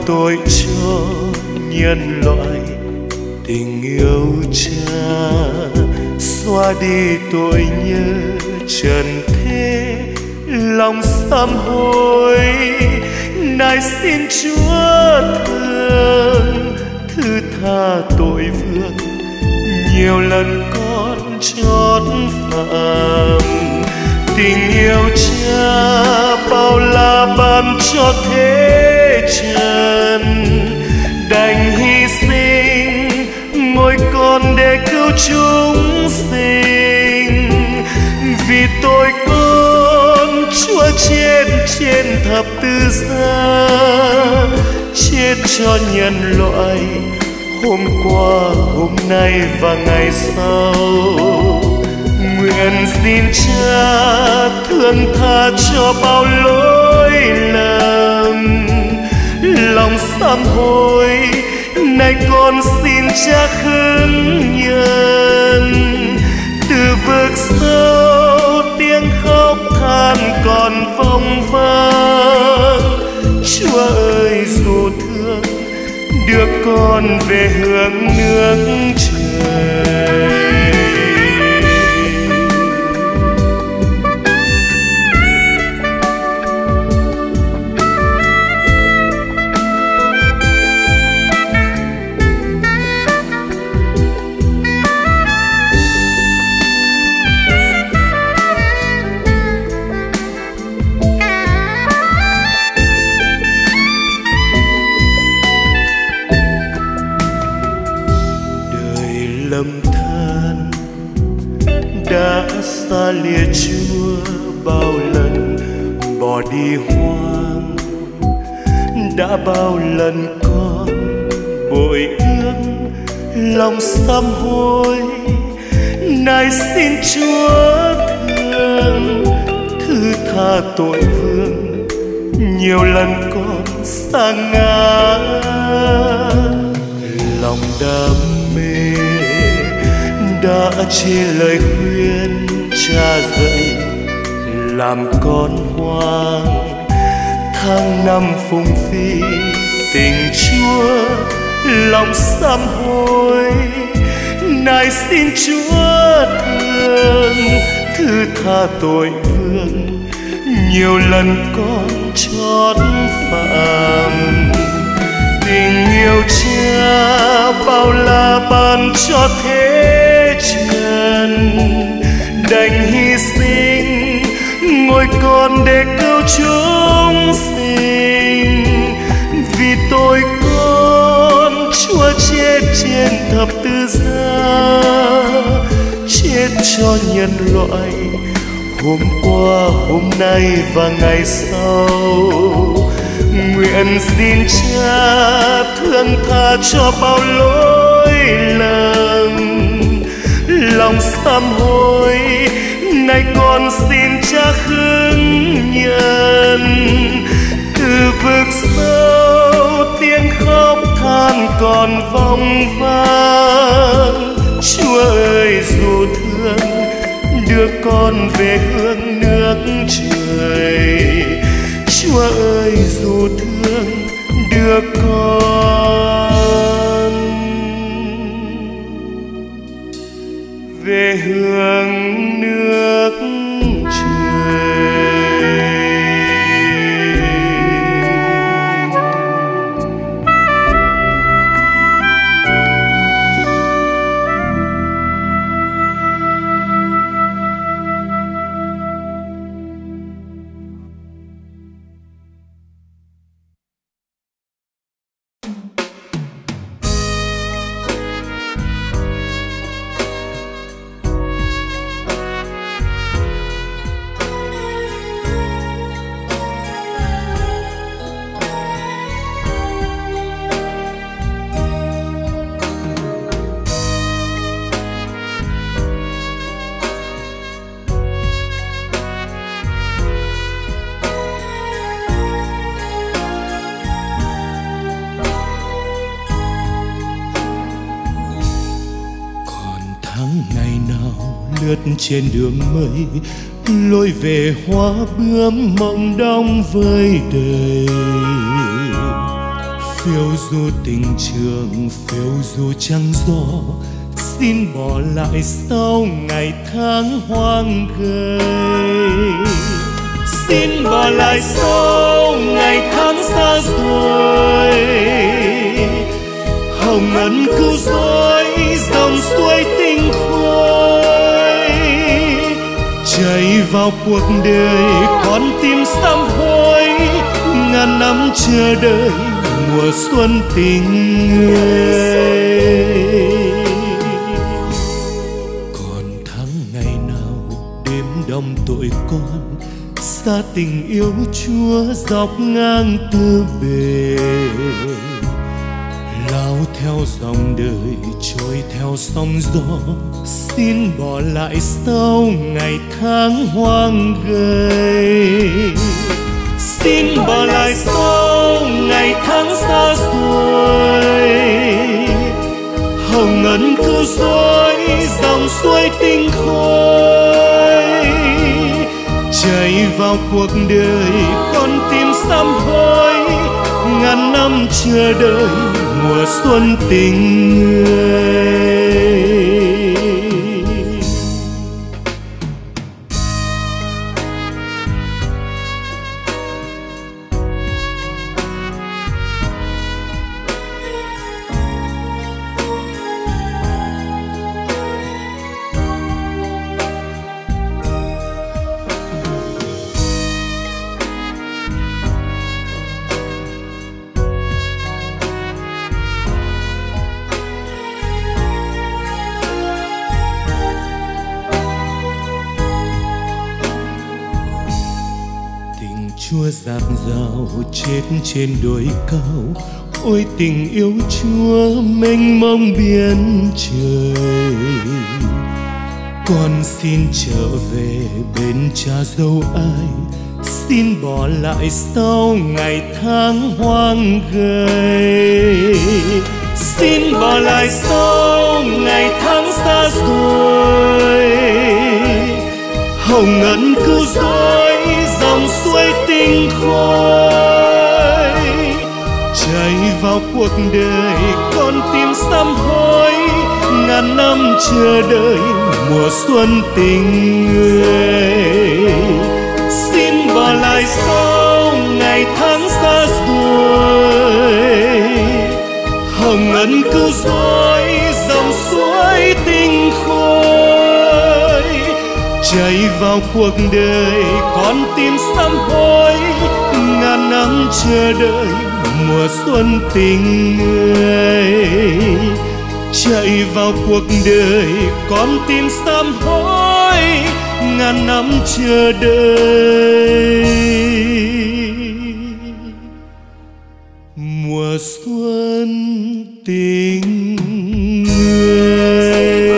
tôi cho nhân loại. Tình yêu cha xóa đi tội nhớ trần thế, lòng sám hối nay xin Chúa thương thứ tha tội vương. Nhiều lần con chót phạm, tình yêu cha bao la ban cho thế trần, đành hy sinh ngôi con để cứu chúng sinh. Vì tôi con Chúa chết trên thập tự giá, chết cho nhân loại hôm qua, hôm nay và ngày sau. Nguyện xin cha thương tha cho bao lỗi lầm, lòng sám hối nay con xin cha khấn nhận. Từ vực sâu tiếng khóc than còn vang vang, Chúa ơi dù thương đưa con về hướng nước trời. Đã xa lìa Chúa bao lần bỏ đi hoang, đã bao lần con bội ước lòng sám hối. Nay xin Chúa thương thứ tha tội vương, nhiều lần con sa ngã lòng đam mê, đã chê lời khuyên cha dạy làm con hoang. Tháng năm phung phí tình Chúa lòng sám hối, nay xin Chúa thương thứ tha tội vương, nhiều lần con chót phạm. Tình yêu cha bao la ban cho thế trần, đành hy sinh ngôi con để cứu chúng sinh. Vì tôi con Chúa chết trên thập tự giá, chết cho nhân loại hôm qua, hôm nay và ngày sau. Nguyện xin cha thương tha cho bao lỗi lầm, lòng sám hối nay con xin cha khấn nhận. Từ vực sâu tiếng khóc than còn vang vang, Chúa ơi dù thương đưa con về hướng nước trời. Chúa ơi dù thương đưa con về hướng nước trời. Trên đường mây lối về hoa bướm mộng đong vơi đầy, phiêu du tình trường, phiêu du trăng gió, xin bỏ lại sau ngày tháng hoang gầy. Xin bỏ lại sau ngày tháng xa rồi, hồng ân cứu rỗi dòng suối tinh khôi, chảy vào cuộc đời con tim sám hối, ngàn năm chờ đợi mùa xuân tình người. Còn tháng ngày nào đêm đông tội con, xa tình yêu Chúa dọc ngang tư bề, lao theo dòng đời trôi theo sóng gió, xin bỏ lại sau ngày tháng hoang gầy. Xin bỏ lại sau ngày tháng xa rồi, hồng ân cứu rỗi dòng suối tinh khôi, chảy vào cuộc đời con tim sám hối, ngàn năm chờ đợi mùa xuân tình người. Chúa dạt dào chết trên đồi cao, ôi tình yêu Chúa mênh mông biển trời. Con xin trở về bên cha dâu ai, xin bỏ lại sau ngày tháng hoang gầy. Xin bỏ lại sau ngày tháng xa rồi, hồng ân cứu rỗi dòng suối tinh khôi, chảy vào cuộc đời con tim sám hối, ngàn năm chờ đợi mùa xuân tình người. Xin bỏ lại sau ngày tháng xa rồi, hồng ân cứu rỗi dòng suối tinh khôi, chảy vào cuộc đời con tim sám hối, ngàn năm chờ đợi mùa xuân tình người. Chạy vào cuộc đời con tim sám hối, ngàn năm chờ đợi mùa xuân tình người.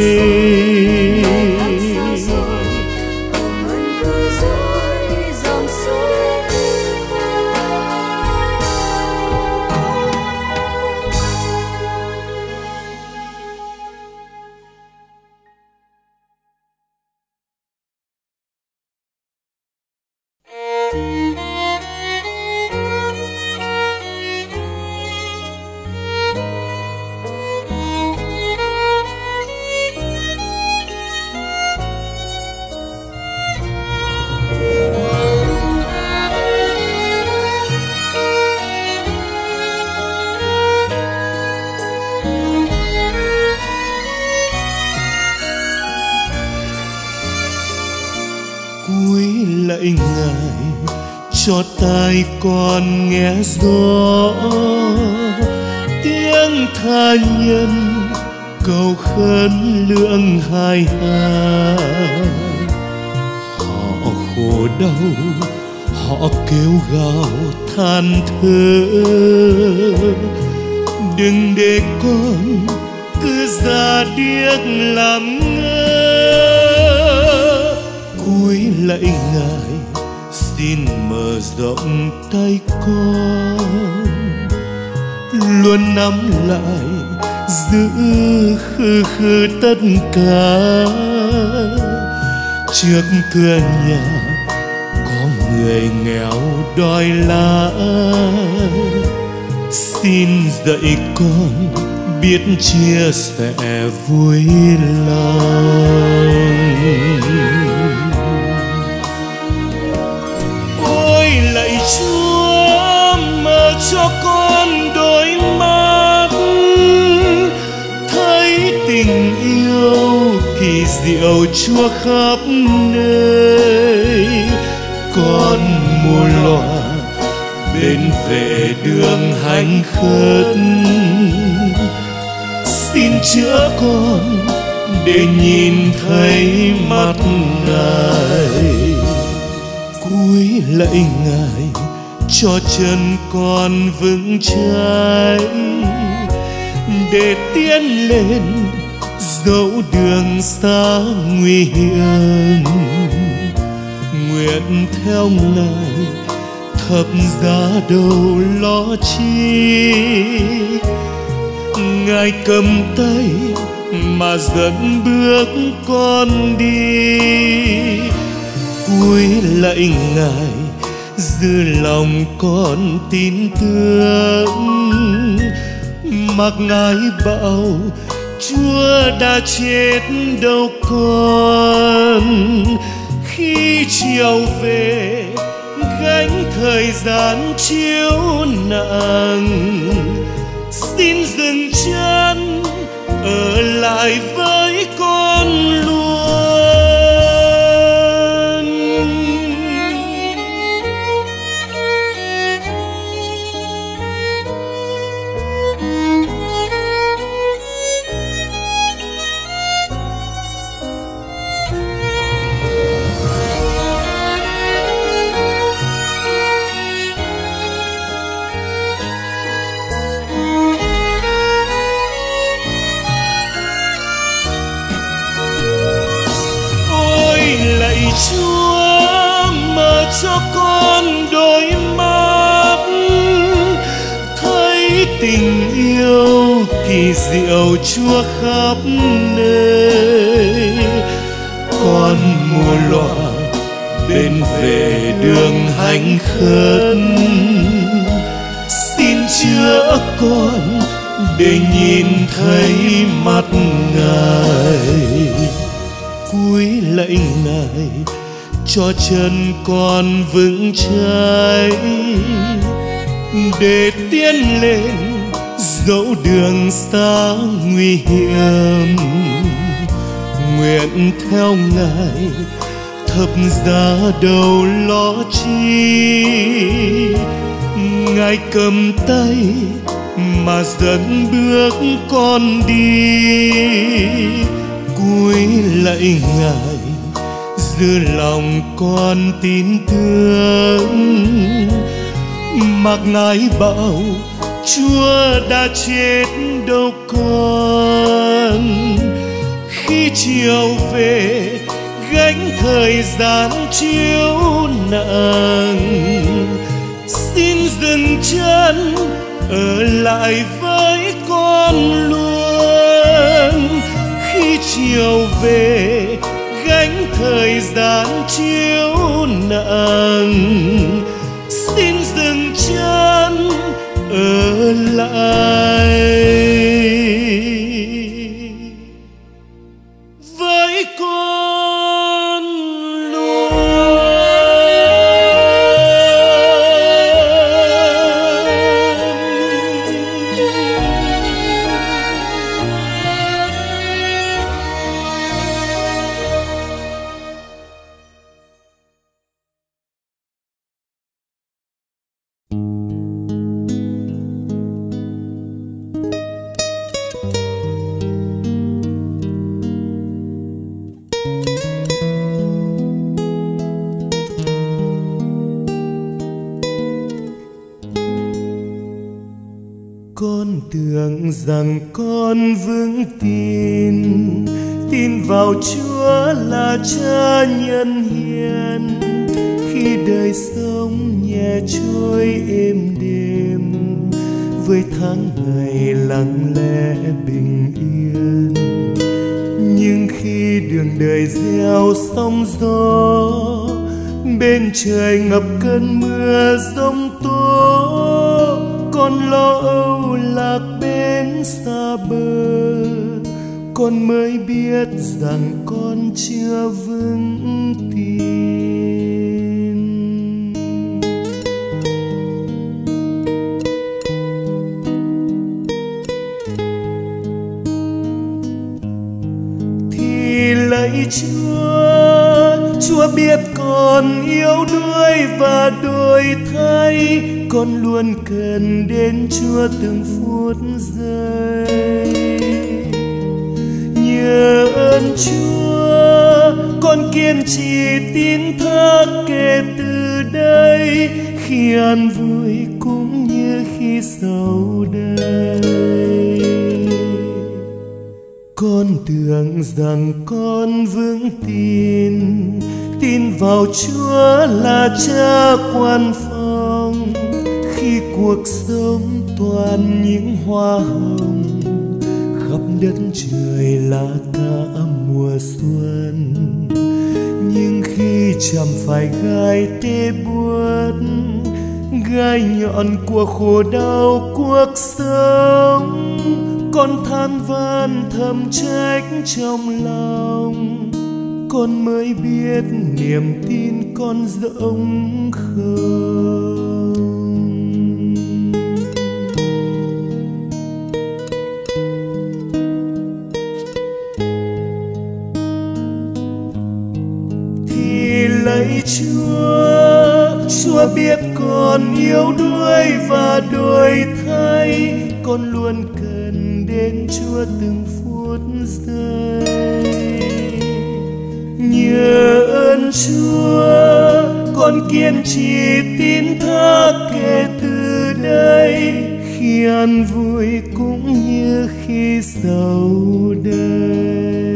Lạy Ngài cho tai con nghe rõ tiếng tha nhân cầu khấn lượng hai hà. Họ khổ đau, họ kêu gào than thở, đừng để con cứ già điếc làm ngơ. Cúi lạy Ngài xin mở rộng tay con, luôn nắm lại giữ khư khư tất cả. Trước cửa nhà có người nghèo đòi lá, xin dạy con biết chia sẻ vui lòng. Ôi lạy Chúa, mở cho con đôi mắt thấy tình yêu kỳ diệu Chúa khắp nơi. Con mù lòa bên về đường hạnh khất, xin chữa con để nhìn thấy mắt Ngài. Cúi lạy Ngài cho chân con vững chãi, để tiến lên dẫu đường xa nguy hiểm. Nguyện theo Ngài thập giá đầu lo chi, Ngài cầm tay mà dẫn bước con đi. Cúi lạy Ngài giữ lòng con tin tưởng, mặc Ngài bảo Chúa đã chết đâu con. Khi chiều về gánh thời gian chiếu nặng, xin dừng chân ở lại với con luôn. Chúa mở cho con đôi mắt thấy tình yêu kỳ diệu Chúa khắp nơi. Con mù lòa bên về đường hạnh khất, xin chữa con để nhìn thấy mắt Ngài. Cúi lạy Ngài cho chân con vững chãi, để tiến lên dẫu đường xa nguy hiểm. Nguyện theo Ngài thập giá đầu lo chi, Ngài cầm tay mà dẫn bước con đi. Cúi lạy Ngài giữ lòng con tin tưởng, mặc Ngài bảo Chúa đã chết đâu con. Khi chiều về gánh thời gian chiếu nặng, xin dừng chân ở lại với con luôn. Khi chiều về gánh thời gian chiếu nặng, xin dừng chân ở lại với con luôn. Con tưởng rằng con vững tin, tin vào Chúa là Cha nhân hiền. Khi đời sống nhẹ trôi êm đềm, với tháng ngày lặng lẽ bình yên. Nhưng khi đường đời gieo sóng gió, bên trời ngập cơn mưa giông tố, con con lo âu lạc bên xa bờ, con mới biết rằng con chưa vững tin. Thì lạy Chúa, Chúa biết con yếu đuối và đổi thay, con luôn cần đến Chúa từng phút giây. Nhờ ơn Chúa, con kiên trì tin thác kể từ đây, khi an vui cũng như khi sầu đây. Con tưởng rằng con vững tin, tin vào Chúa là Cha quan phòng, khi cuộc sống toàn những hoa hồng, khắp đất trời là cả mùa xuân. Nhưng khi chạm phải gai tê buốt, gai nhọn của khổ đau cuộc sống, con than van thầm trách trong lòng, con mới biết niềm tin con rỗng không. Thì lạy Chúa, Chúa biết con yếu đuối và đổi thay, con luôn cần đến Chúa từng phút giây. Nhờ ơn Chúa, con kiên trì tin thác kể từ đây, khi an vui cũng như khi sầu đây.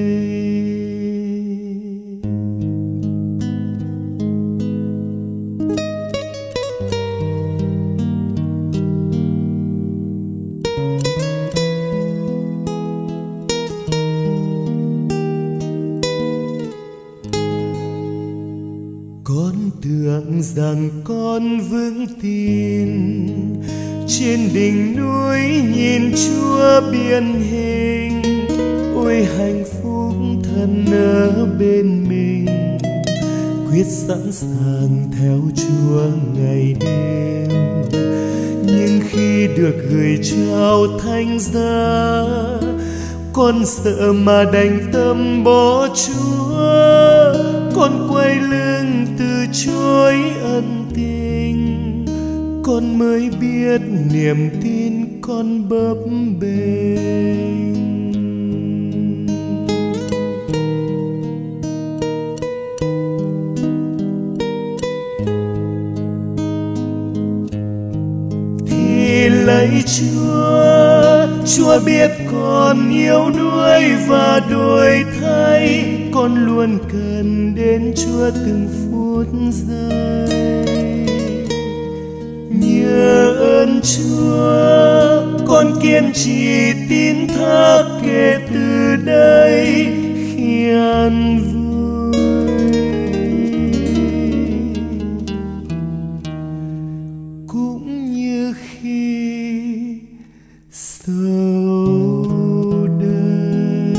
Tưởng rằng con vững tin, trên đỉnh núi nhìn Chúa biến hình, ôi hạnh phúc thân ở bên mình, quyết sẵn sàng theo Chúa ngày đêm. Nhưng khi được gửi trao thánh giá, con sợ mà đành tâm bỏ Chúa, con quay lưng từ chối ân tình, con mới biết niềm tin con bấp bênh. Thì lạy Chúa, Chúa biết con yếu đuối và đổi thay, con luôn cần đến Chúa từng phút giây. Nhờ ơn Chúa, con kiên trì tin thác kể từ đây, khi an vui cũng như khi sầu đây.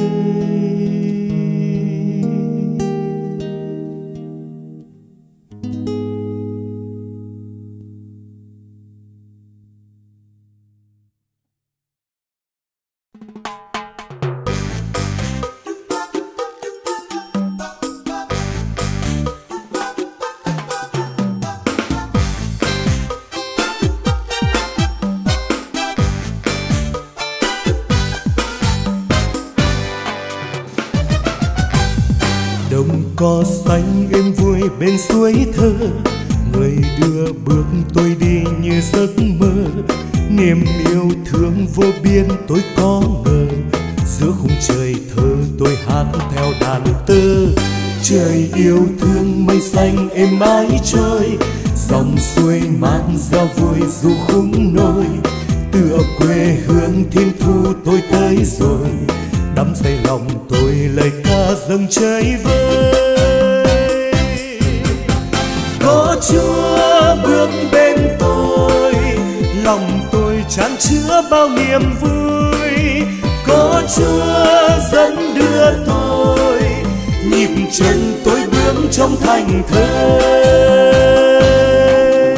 Đồng cỏ xanh êm vui bên suối thơ, người đưa bước tôi đi như giấc mơ. Niềm yêu thương vô biên tôi có ngờ, giữa khung trời thơ tôi hát theo đàn tơ. Trời yêu thương mây xanh êm ái trôi, dòng suối mát giao vui dù khung nôi. Tựa quê hương thiên thu tôi tới rồi, đắm say lòng tôi lời ca dâng chơi vơi. Có Chúa bước bên tôi, lòng chan chứa bao niềm vui. Có Chúa dẫn đưa tôi, nhịp chân tôi bước trong thành thơi.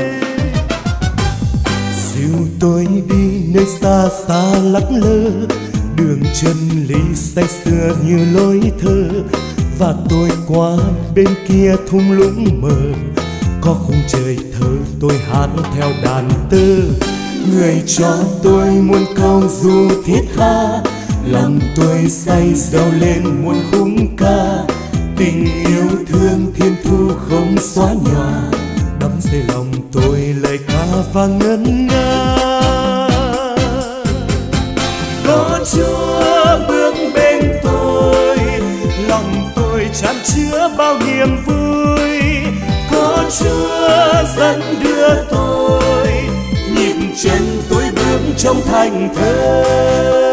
Dìu tôi đi nơi xa xa lắc lơ, đường chân lý say sưa như lối thơ. Và tôi qua bên kia thung lũng mờ, có khung trời thơ tôi hát theo đàn tơ. Người cho tôi muôn câu ru thiết tha, lòng tôi say reo lên muôn khung ca. Tình yêu thương thiên thu không xóa nhòa, đắm say lòng tôi lời ca vang ngân nga. Có Chúa bước bên tôi, lòng tôi chan chứa bao niềm vui. Có Chúa dẫn đưa tôi, nhịp chân tôi bước trong thành thơi.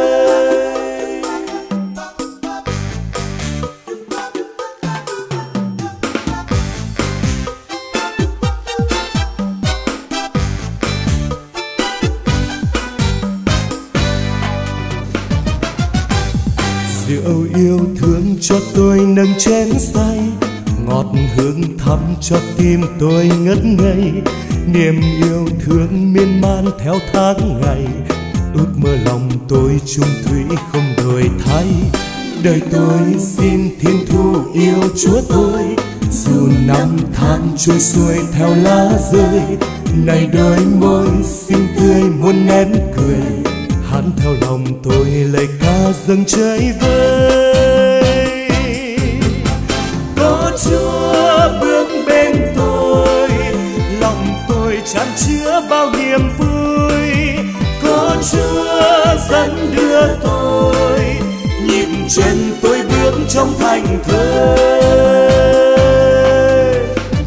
Rượu yêu thương cho tôi nâng chén say, ngọt hương thắm cho tim tôi ngất ngây. Niềm yêu thương miên man theo tháng ngày, ước mơ lòng tôi chung thủy không đổi thay. Đời tôi xin thiên thu yêu Chúa tôi, dù năm tháng trôi xuôi theo lá rơi. Này đôi môi xinh tươi muôn nén cười, hát theo lòng tôi lời ca dâng chơi vơi. Có Chúa bước bên tôi, lòng tôi chan chứa bao niềm vui. Có Chúa dẫn đưa tôi, nhịp chân tôi bước trong thành thơi.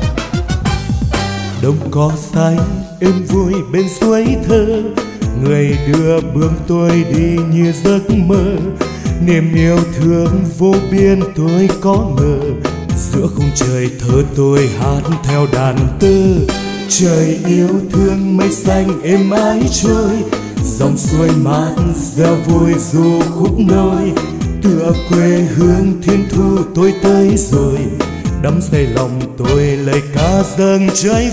Đông có say êm vui bên suối thơ, người đưa bước tôi đi như giấc mơ. Niềm yêu thương vô biên tôi có ngờ, giữa khung trời thơ tôi hát theo đàn tơ. Trời yêu thương mây xanh êm ái trôi, dòng suối mát reo vui du khúc nôi. Tựa quê hương thiên thu tôi tới rồi, đắm say lòng tôi lời ca dâng chơi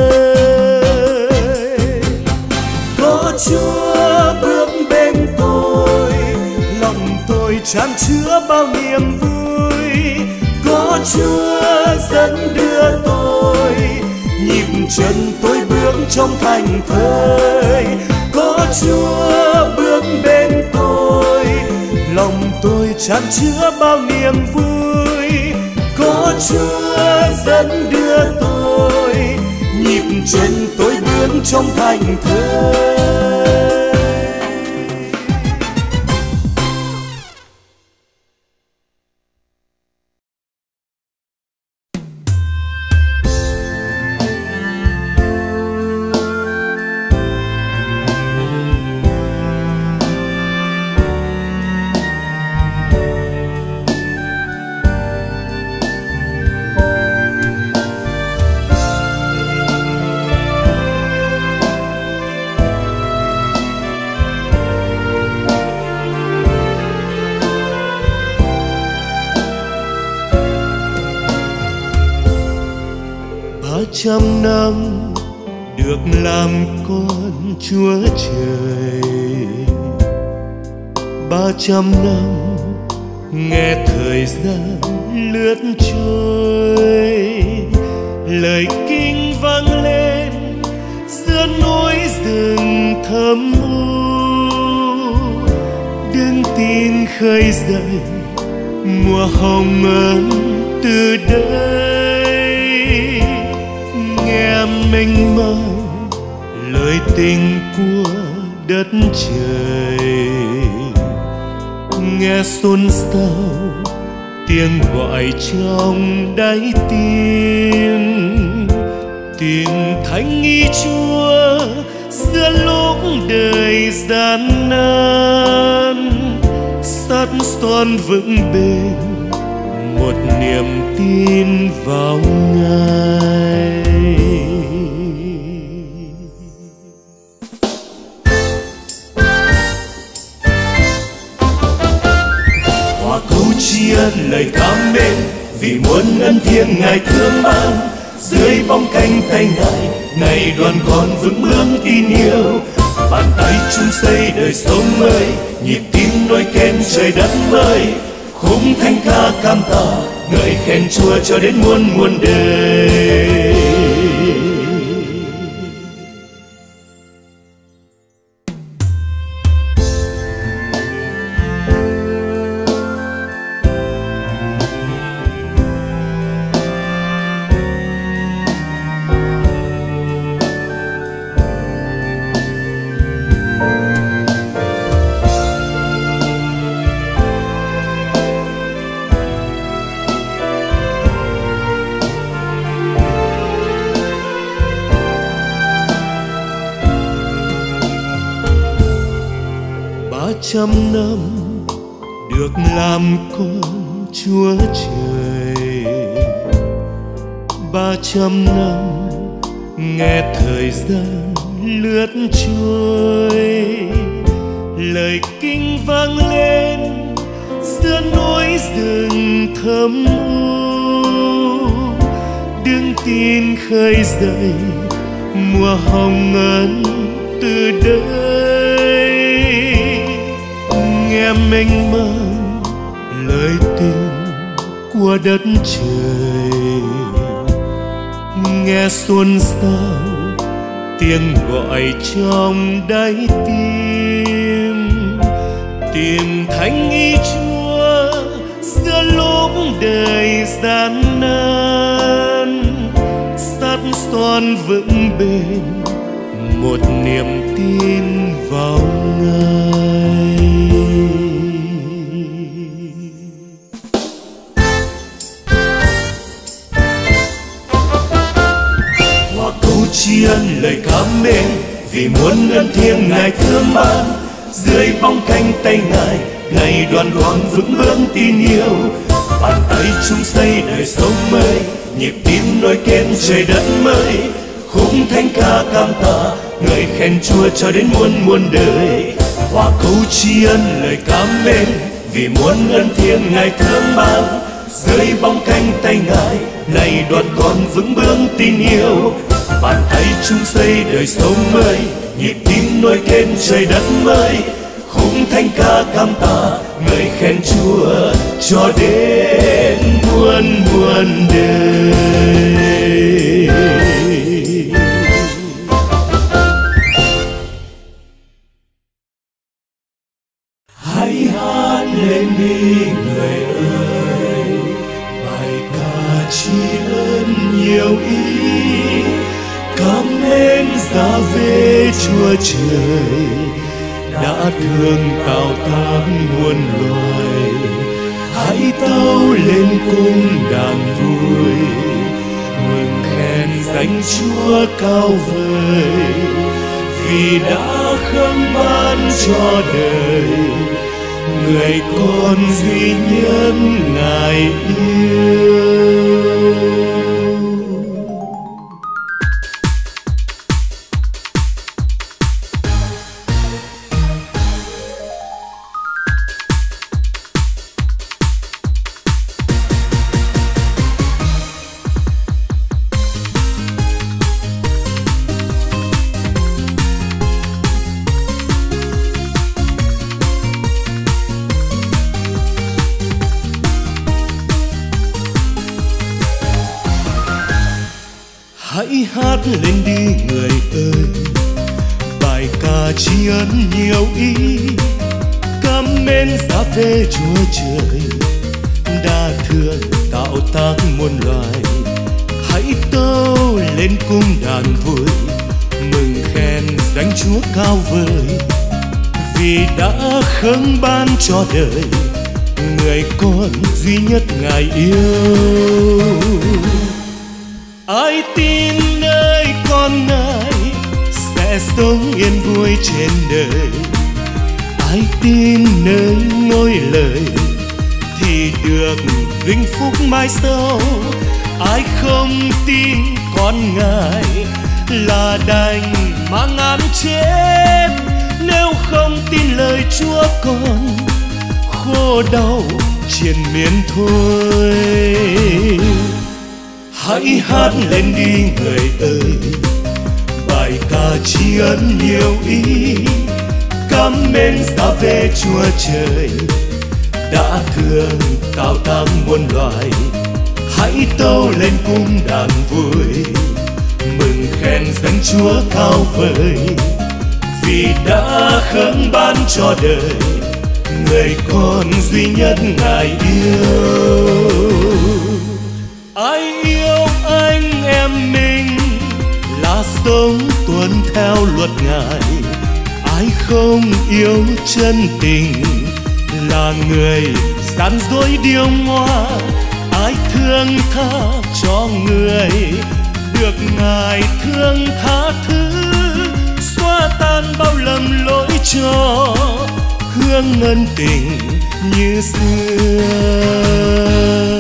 vơi. Có Chúa bước bên tôi, lòng tôi chan chứa bao niềm vui. Có Chúa dẫn đưa tôi, nhịp chân tôi bước trong thành thơi. Có Chúa bước bên tôi, lòng tôi chan chứa bao niềm vui. Có Chúa dẫn đưa tôi, nhịp chân tôi bước trong thành thơi. Trăm năm được làm con Chúa Trời, ba trăm năm nghe thời gian lướt trôi. Lời kinh vang lên giữa núi rừng thâm u, đứng tin khơi dậy mùa hồng ân từ đây. Nghe mênh mông lời tình của đất trời, nghe xôn xao tiếng gọi trong đáy tim. Tiếng thánh ý Chúa giữa lúc đời gian nan, sắt son vững bền một niềm tin vào Ngài. tri ân lời cảm mến, vì muôn ân thiêng Ngài thương ban. Dưới bóng cánh tay Ngài, Ngài đoàn con vững bước tin yêu. Bàn tay chung xây đời sống mới, nhịp tim nối kết trời đất mới. Khúc thanh ca cảm tạ, ngợi khen Chúa cho đến muôn muôn đời. Trăm năm được làm con Chúa Trời, ba trăm năm nghe thời gian lướt trôi. Lời kinh vang lên giữa núi rừng thâm u, đứng tin khơi dậy mùa hồng ân từ đây. Nghe mênh mang lời tình của đất trời, nghe xuân sao tiếng gọi trong đáy tim. Tìm thánh ý Chúa giữa lúc đời gian nan, sát son vững bền một niềm tin vào Ngài. Tri ân lời cảm mến, vì muôn ân thiêng Ngài thương ban. Dưới bóng cánh tay Ngài, Ngài đoàn con vững bước tin yêu. Bàn tay chung xây đời sống mới, nhịp tim nối kết trời đất mới. Khúc thanh ca cảm tạ, ngợi khen Chúa cho đến muôn muôn đời. Hòa câu tri ân lời cảm mến, vì muôn ân thiêng Ngài thương ban. Dưới bóng cánh tay Ngài, Ngài đoàn con vững bước tin yêu. Bàn tay chung xây đời sống mới, nhịp tim nối kết trời đất mới. Khúc thanh ca cảm tạ, ngợi khen Chúa cho đến muôn muôn đời. Hãy hát lên đi người ơi, bài ca tri ân nhiều ý. Cảm ơn giá về Chúa Trời đã thương tạo tác muôn loài. Hãy tâu lên cung đàn vui, mừng khen danh Chúa cao vời. Vì đã khâm ban cho đời người con duy nhất Ngài yêu. Hãy hát lên đi người ơi, bài ca tri ân nhiều ý. Cảm ơn giá về Chúa Trời đã thương tạo tác muôn loài. Hãy tâu lên cung đàn vui, mừng khen danh Chúa cao vời. Vì đã khấn ban cho đời người con duy nhất Ngài yêu. Ai tin nơi con Ngài sẽ sống yên vui trên đời. Ai tin nơi ngôi lời thì được vinh phúc mãi sau. Ai không tin con Ngài là đành mang án chết. Nếu không tin lời Chúa con khổ đau triền miên thôi. Hãy hát lên đi người ơi, bài ca tri ân nhiều ý, cảm mến giá về Chúa Trời đã thương cao tăng muôn loài. Hãy tâu lên cung đàn vui, mừng khen danh Chúa cao vời, vì đã khấn ban cho đời người con duy nhất Ngài yêu. Ai yêu anh em mình là sống tuân theo luật Ngài, ai không yêu chân tình là người gian dối điêu ngoa. Ai thương tha cho người được Ngài thương tha thứ, xóa tan bao lầm lỗi cho hương ân tình như xưa.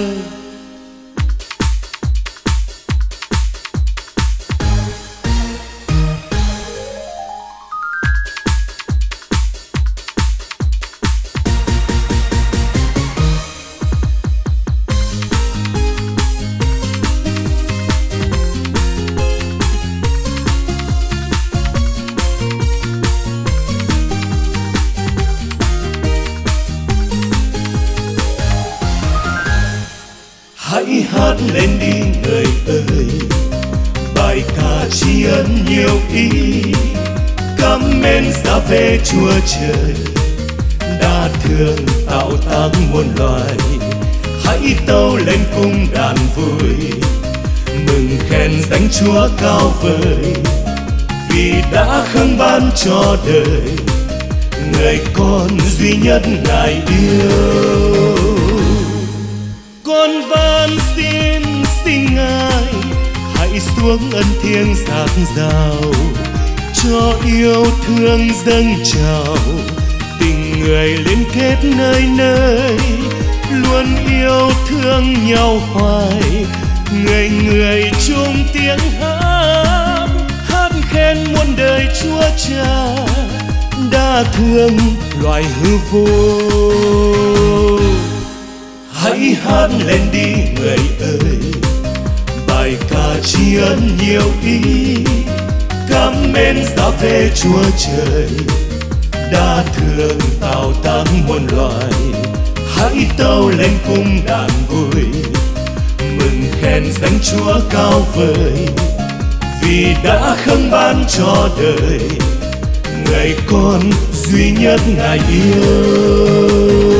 Hãy hát lên đi người ơi, bài ca tri ân nhiều ý, cảm mến giá về Chúa Trời đã thương tạo tác muôn loài. Hãy tâu lên cung đàn vui, mừng khen danh Chúa cao vời, vì đã khấn ban cho đời người con duy nhất Ngài yêu. Con van xin xin Ngài hãy xuống ân thiêng dạt dào, cho yêu thương dâng trào, tình người liên kết nơi nơi, luôn yêu thương nhau hoài. Người người chung tiếng hát, hát khen muôn đời Chúa Cha đã thương loài hư vô. Hãy hát lên đi người ơi, bài ca tri ân nhiều ý, cảm mến giá về Chúa Trời đã thương tạo tác muôn loài. Hãy tâu lên cung đàn vui, mừng khen danh Chúa cao vời, vì đã khấn ban cho đời người con duy nhất Ngài yêu.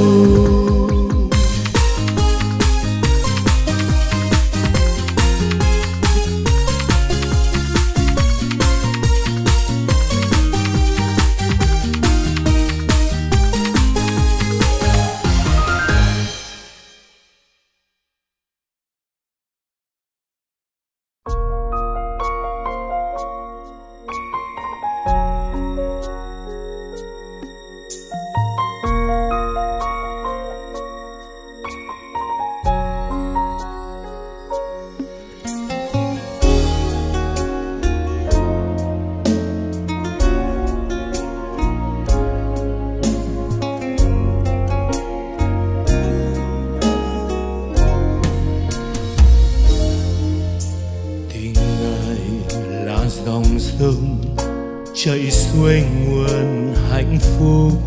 Chạy xuôi nguồn hạnh phúc,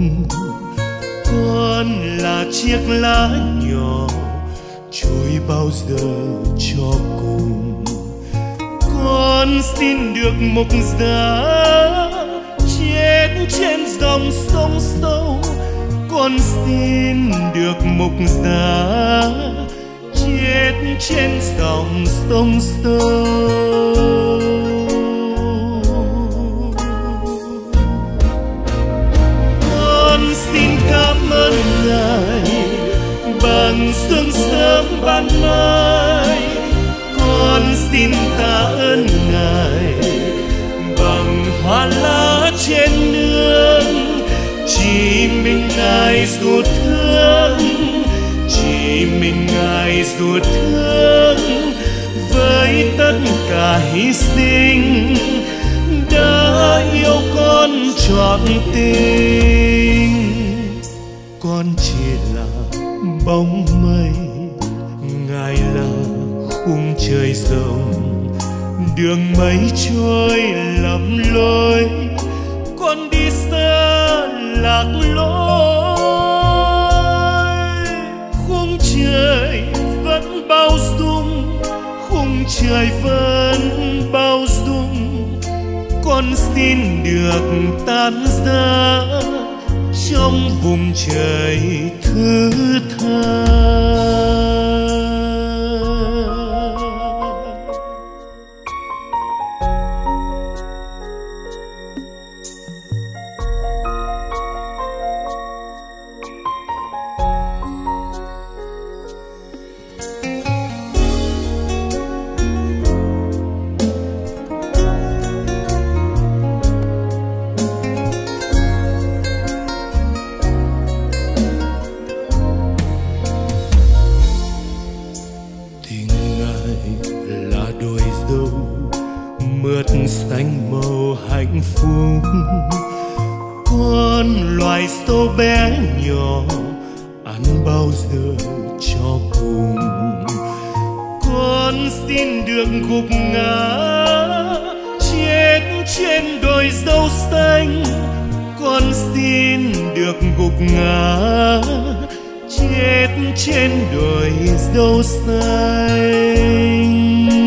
con là chiếc lá nhỏ trôi bao giờ cho cùng. Con xin được mục giá chết trên dòng sông sâu, con xin được mục giá chết trên dòng sông sâu. Xin cảm ơn Ngài bằng sương sớm ban mai, con xin tạ ơn Ngài bằng hoa lá trên nương. Chỉ mình Ngài ruột thương, chỉ mình Ngài ruột thương, với tất cả hy sinh đã yêu con trọn tình. Con chỉ là bóng mây, ngài là khung trời rộng, đường mây trôi lầm lối, con đi xa lạc lối. Khung trời vẫn bao dung, khung trời vẫn bao dung, con xin được tan ra trong vùng trời thứ tha. xanh màu hạnh phúc. Con loài sâu bé nhỏ ăn bao giờ cho cùng. Con xin được gục ngã chết trên đồi dâu xanh. Con xin được gục ngã chết trên đồi dâu xanh.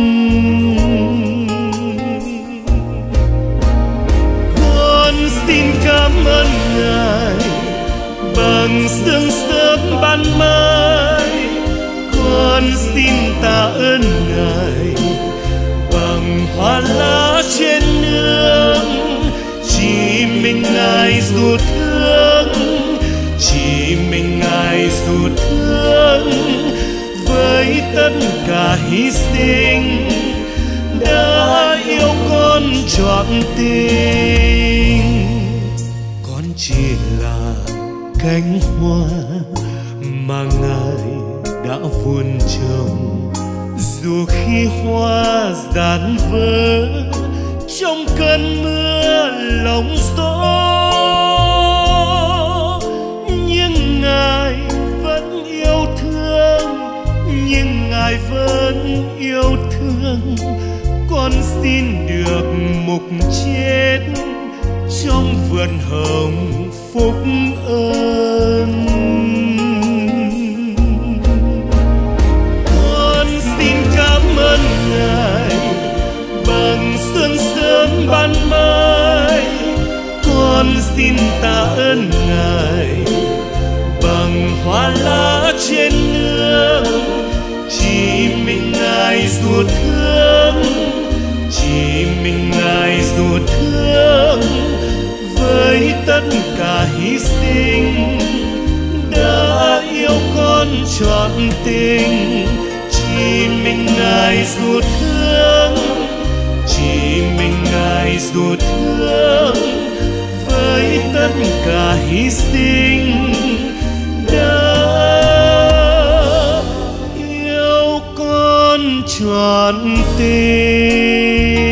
Con xin cảm ơn Ngài bằng sương sớm ban mai. Con xin tạ ơn Ngài bằng hoa lá trên nương. Chỉ mình Ngài dù thương, chỉ mình Ngài dù thương, với tất cả hy sinh đã yêu con trọn tình. Con chỉ là cánh hoa mà Ngài đã vun trồng, dù khi hoa giàn vỡ trong cơn mưa lòng gió, nhưng Ngài vẫn yêu thương, nhưng Ngài vẫn yêu thương. Con xin được mục chết trong vườn hồng phúc ơn. Con xin cảm ơn Ngài bằng sương sớm ban mai. Con xin tạ ơn Ngài bằng hoa lá trên nương. Chỉ mình Ngài dù thương, chỉ mình Ngài dù thương, với tất cả hy sinh đã yêu con trọn tình. Chỉ mình Ngài dù thương, chỉ mình Ngài dù thương, với tất cả hy sinh đã yêu con trọn tình.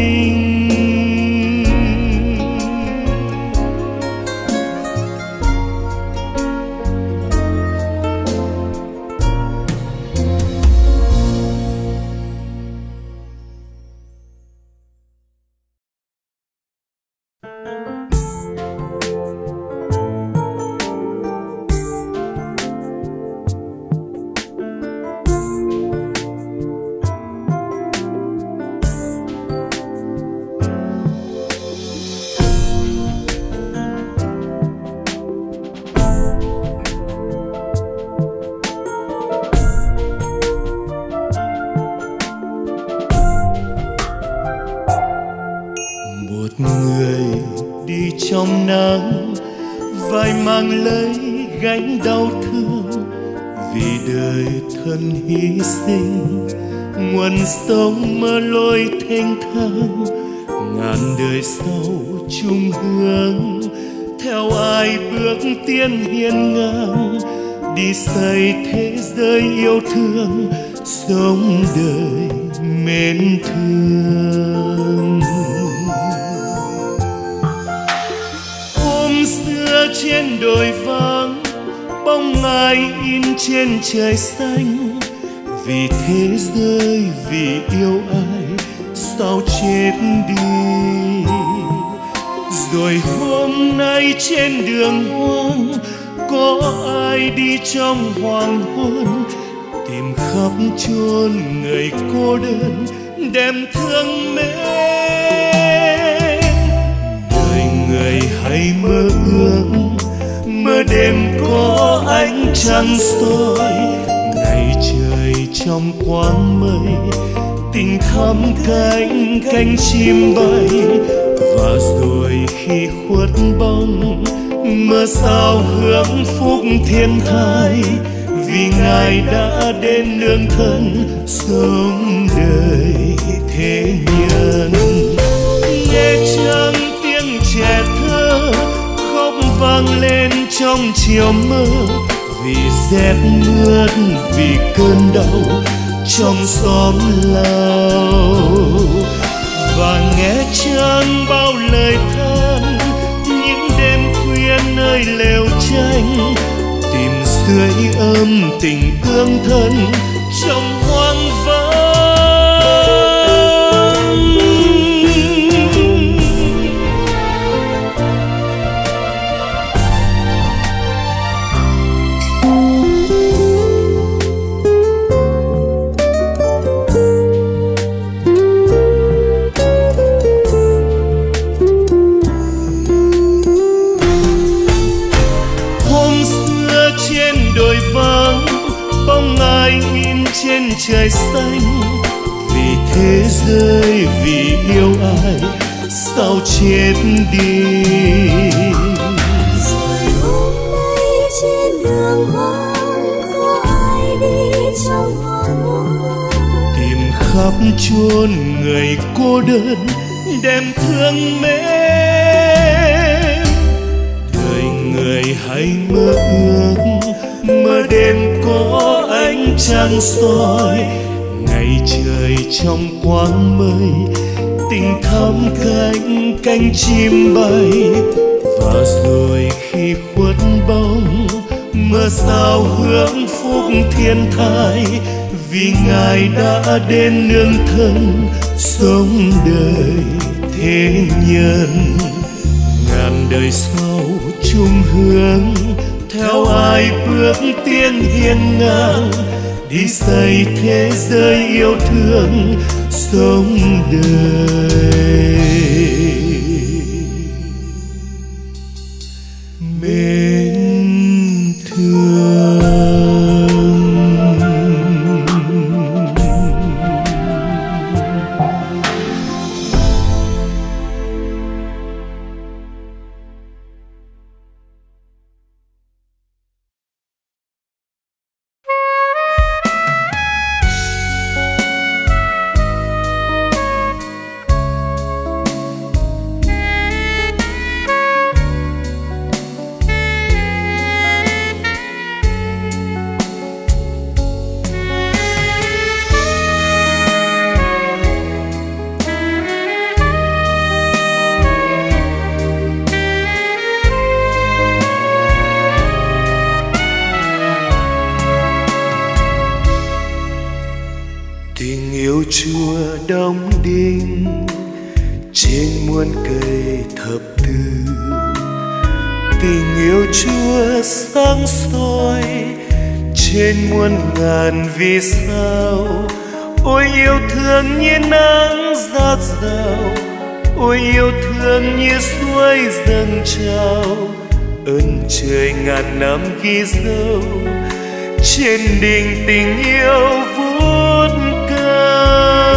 Trong nắng vai mang lấy gánh đau thương, vì đời thân hy sinh nguồn sống mơ lối thênh thang. Ngàn đời sau chung hướng theo ai bước tiến hiên ngang, đi xây thế giới yêu thương, sống đời mến thương. Xưa trên đồi vắng bóng ai in trên trời xanh. Vì thế giới, vì yêu ai sao chết đi. Rồi hôm nay trên đường hoang có ai đi trong hoàng hôn, tìm khắp chốn người cô đơn đem thương mến. Đời người hãy mơ ước, mơ đêm có ánh trăng soi, ngày trời trong quang mây tình thắm cánh cánh chim bay. Và rồi khi khuất bóng mơ sao hướng phúc thiên thai, vì Ngài đã đến nương thân sống đời thế nhân. Nghe chăng tiếng trẻ thơ khóc vang lên trong chiều mơ, vì rét mướt, vì cơn đau trong xóm lao. Và nghe chăng bao lời than những đêm khuya nơi lều tranh, tìm sưởi ấm tình tương thân trong hoang vắng. Trên trời xanh, vì thế giới, vì yêu ai sao chết đi. Rồi hôm nay trên đường hoang có ai đi trong hoàng hôn, tìm khắp chốn người cô đơn đem thương mến. Đời người hãy mơ ước, mơ đêm có ánh trăng soi, ngày trời trong quang mây tình thắm cánh cánh chim bay. Và rồi khi khuất bóng mơ sao hướng phúc thiên thai, vì Ngài đã đến nương thân sống đời thế nhân. Ngàn đời sau chung hướng theo ai bước tiến hiên ngang, đi xây thế giới yêu thương sống đời mến thương. Chùa Đông Đinh trên muôn cây thập tự, tình yêu Chúa sáng soi trên muôn ngàn vì sao. Ôi yêu thương như nắng rát rào, ôi yêu thương như suối dâng trào, ơn trời ngàn năm ghi dấu trên đỉnh tình yêu vút cao.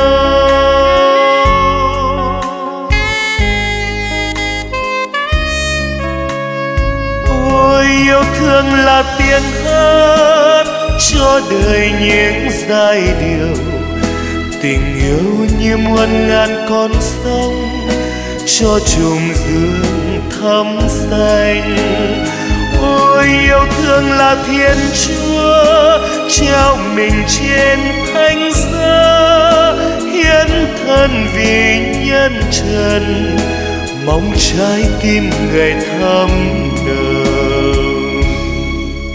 Ôi yêu thương là tiếng hát cho đời những giai điệu, tình yêu như muôn ngàn con sông cho trùng dương thắm xanh. Ôi yêu thương là Thiên Chúa trao mình trên thánh giá, hiến thân vì nhân trần, mong trái tim người thắm nồng.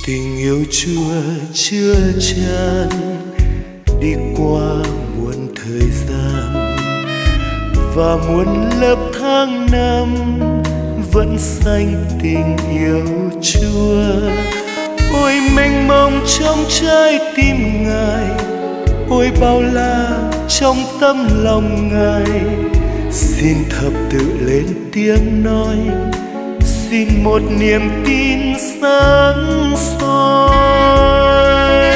Tình yêu Chúa chưa chan đi qua muôn thời gian, và muôn lớp tháng năm vẫn xanh tình yêu Chúa. Ôi mênh mông trong trái tim Ngài, ôi bao la trong tấm lòng Ngài. Xin thập tự lên tiếng nói, xin một niềm tin sáng soi.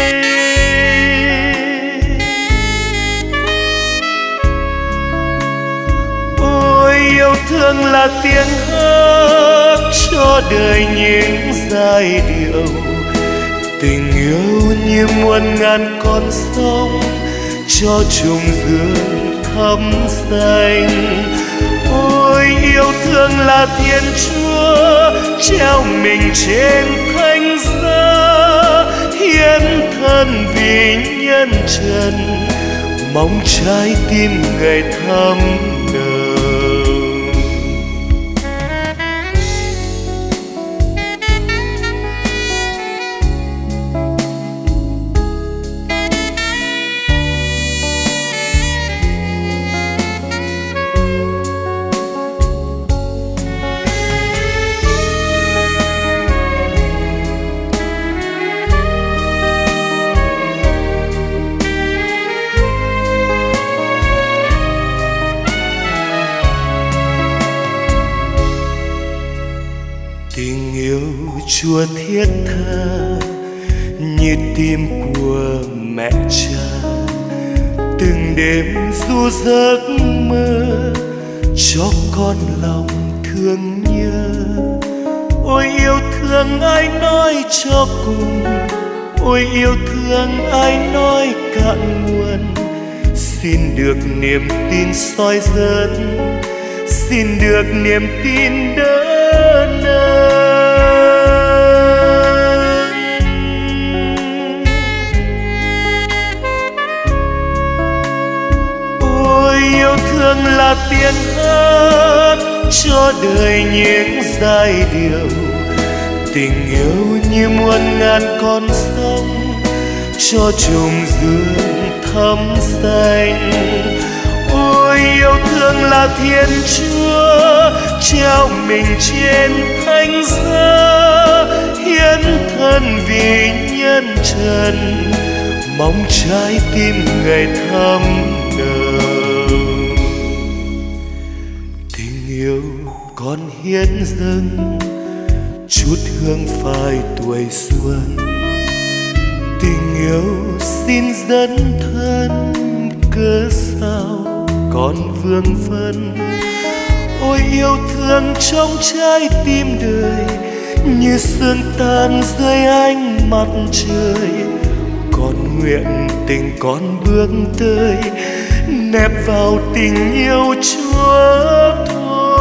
Ôi yêu thương là tiếng hát cho đời những giai điệu, tình yêu như muôn ngàn con sông cho trùng dương thắm xanh. Ôi yêu thương là Thiên Chúa treo mình trên thánh giá, hiến thân vì nhân trần, mong trái tim người thắm nồng. Chúa thiết tha như tim của mẹ cha, từng đêm ru giấc mơ cho con lòng thương nhớ. Ôi yêu thương ai nói cho cùng, ôi yêu thương ai nói cạn nguồn. Xin được niềm tin soi dẫn, xin được niềm tin đỡ nâng. Yêu thương là tiếng hát cho đời những giai điệu, tình yêu như muôn ngàn con sông cho trùng dương thắm xanh. Ôi yêu thương là Thiên Chúa treo mình trên thánh giá, hiến thân vì nhân trần, mong trái tim người thắm nồng. Con hiến dâng chút hương phai tuổi xuân, tình yêu xin dẫn thân cớ sao còn vương vấn. Ôi yêu thương trong trái tim đời như sương tan dưới ánh mặt trời, con nguyện tình con bước tới nép vào tình yêu Chúa thôi.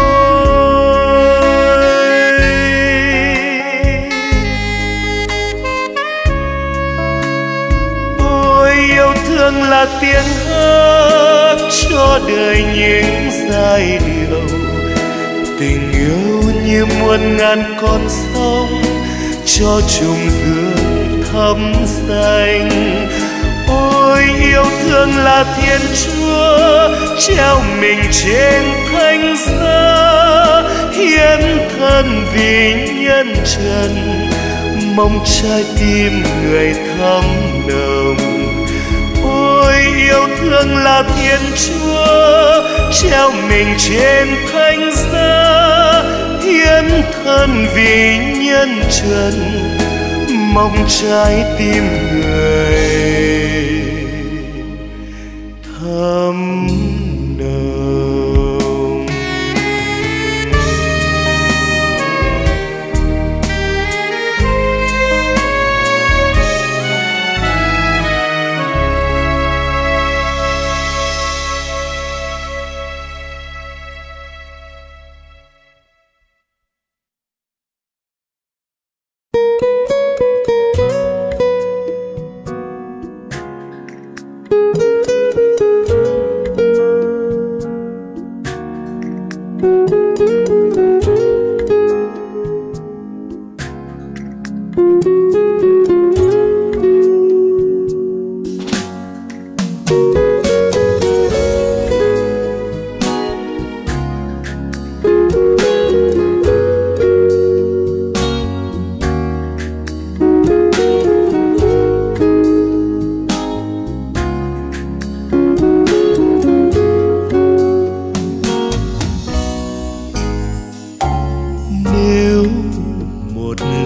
Thương là tiếng hát cho đời những giai điệu, tình yêu như muôn ngàn con sông cho trùng dương thắm xanh. Ôi yêu thương là Thiên Chúa treo mình trên thánh giá, hiến thân vì nhân trần, mong trái tim người thắm nồng. Ôi yêu thương là Thiên Chúa treo mình trên thánh giá, hiến thân vì nhân trần, mong trái tim người thắm nồng.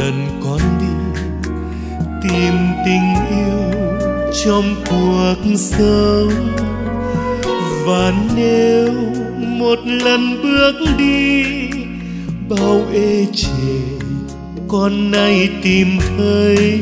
lần con đi tìm tình yêu trong cuộc sống, và nếu một lần bước đi bao ê chề con nay tìm thấy,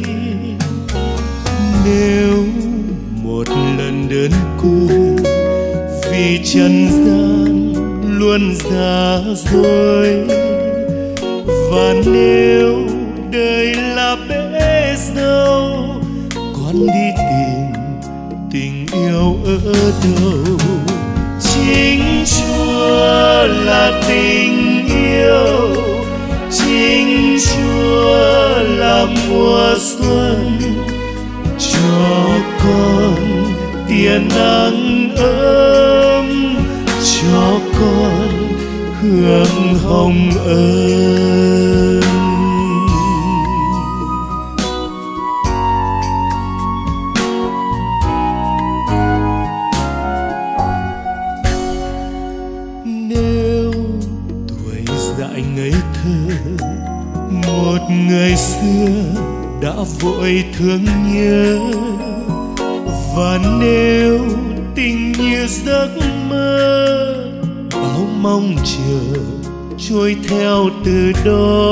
nếu một lần đơn côi vì trần gian luôn giả dối, và nếu đời là bể dâu con đi tìm tình yêu ở đâu. Chính Chúa là tình yêu, chính Chúa là mùa xuân, cho con tia nắng ấm, cho con hương hồng ơn. Nếu tuổi dại ngây thơ một người xưa đã vội thương nhớ, và nếu tình như giấc mơ bao mong chờ trôi theo từ đó,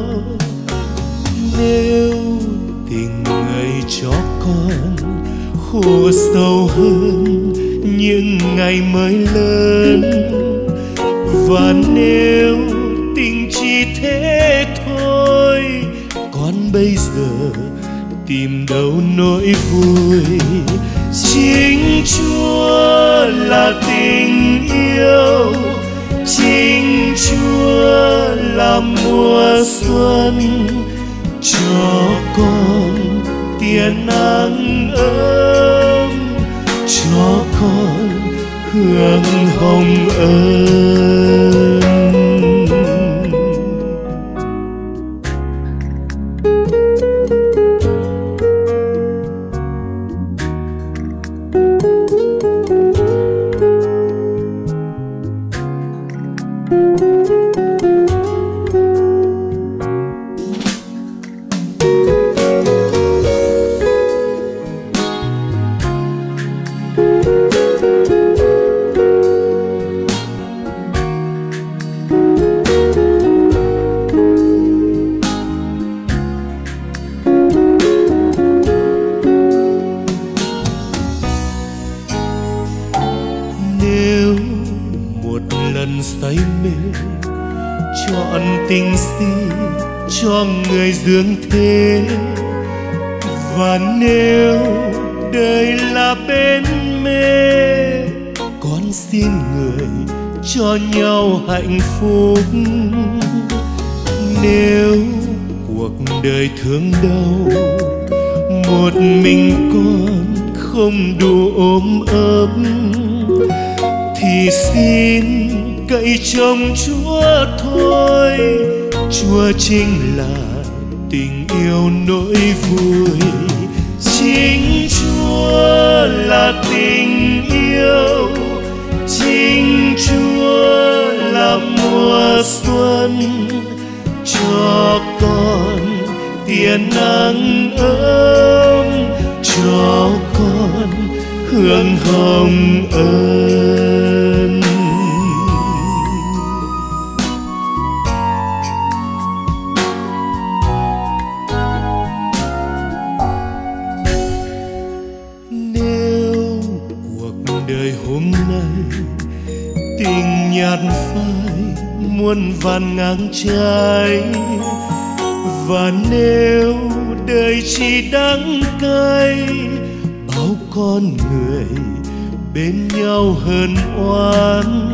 nếu tình người cho con khổ sâu hơn những ngày mới lớn, và nếu tình chỉ thế thôi con bây giờ tìm đâu nỗi vui. Chính Chúa là tình yêu, chính Chúa là mùa xuân, cho con tia nắng ấm, cho con hương hồng ơn. Say mê chọn tình si cho người dương thế, và nếu đời là bên mê con xin người cho nhau hạnh phúc. Nếu cuộc đời thương đau một mình con không đủ ôm ấp, thì xin cậy trông Chúa thôi. Chúa chính là tình yêu nỗi vui, chính Chúa là tình yêu, chính Chúa là mùa xuân, cho con tia nắng ấm, cho con hương hồng ơn. Đời hôm nay tình nhạt phai muôn vàn ngang trái, và nếu đời chỉ đắng cay bao con người bên nhau hờn oán,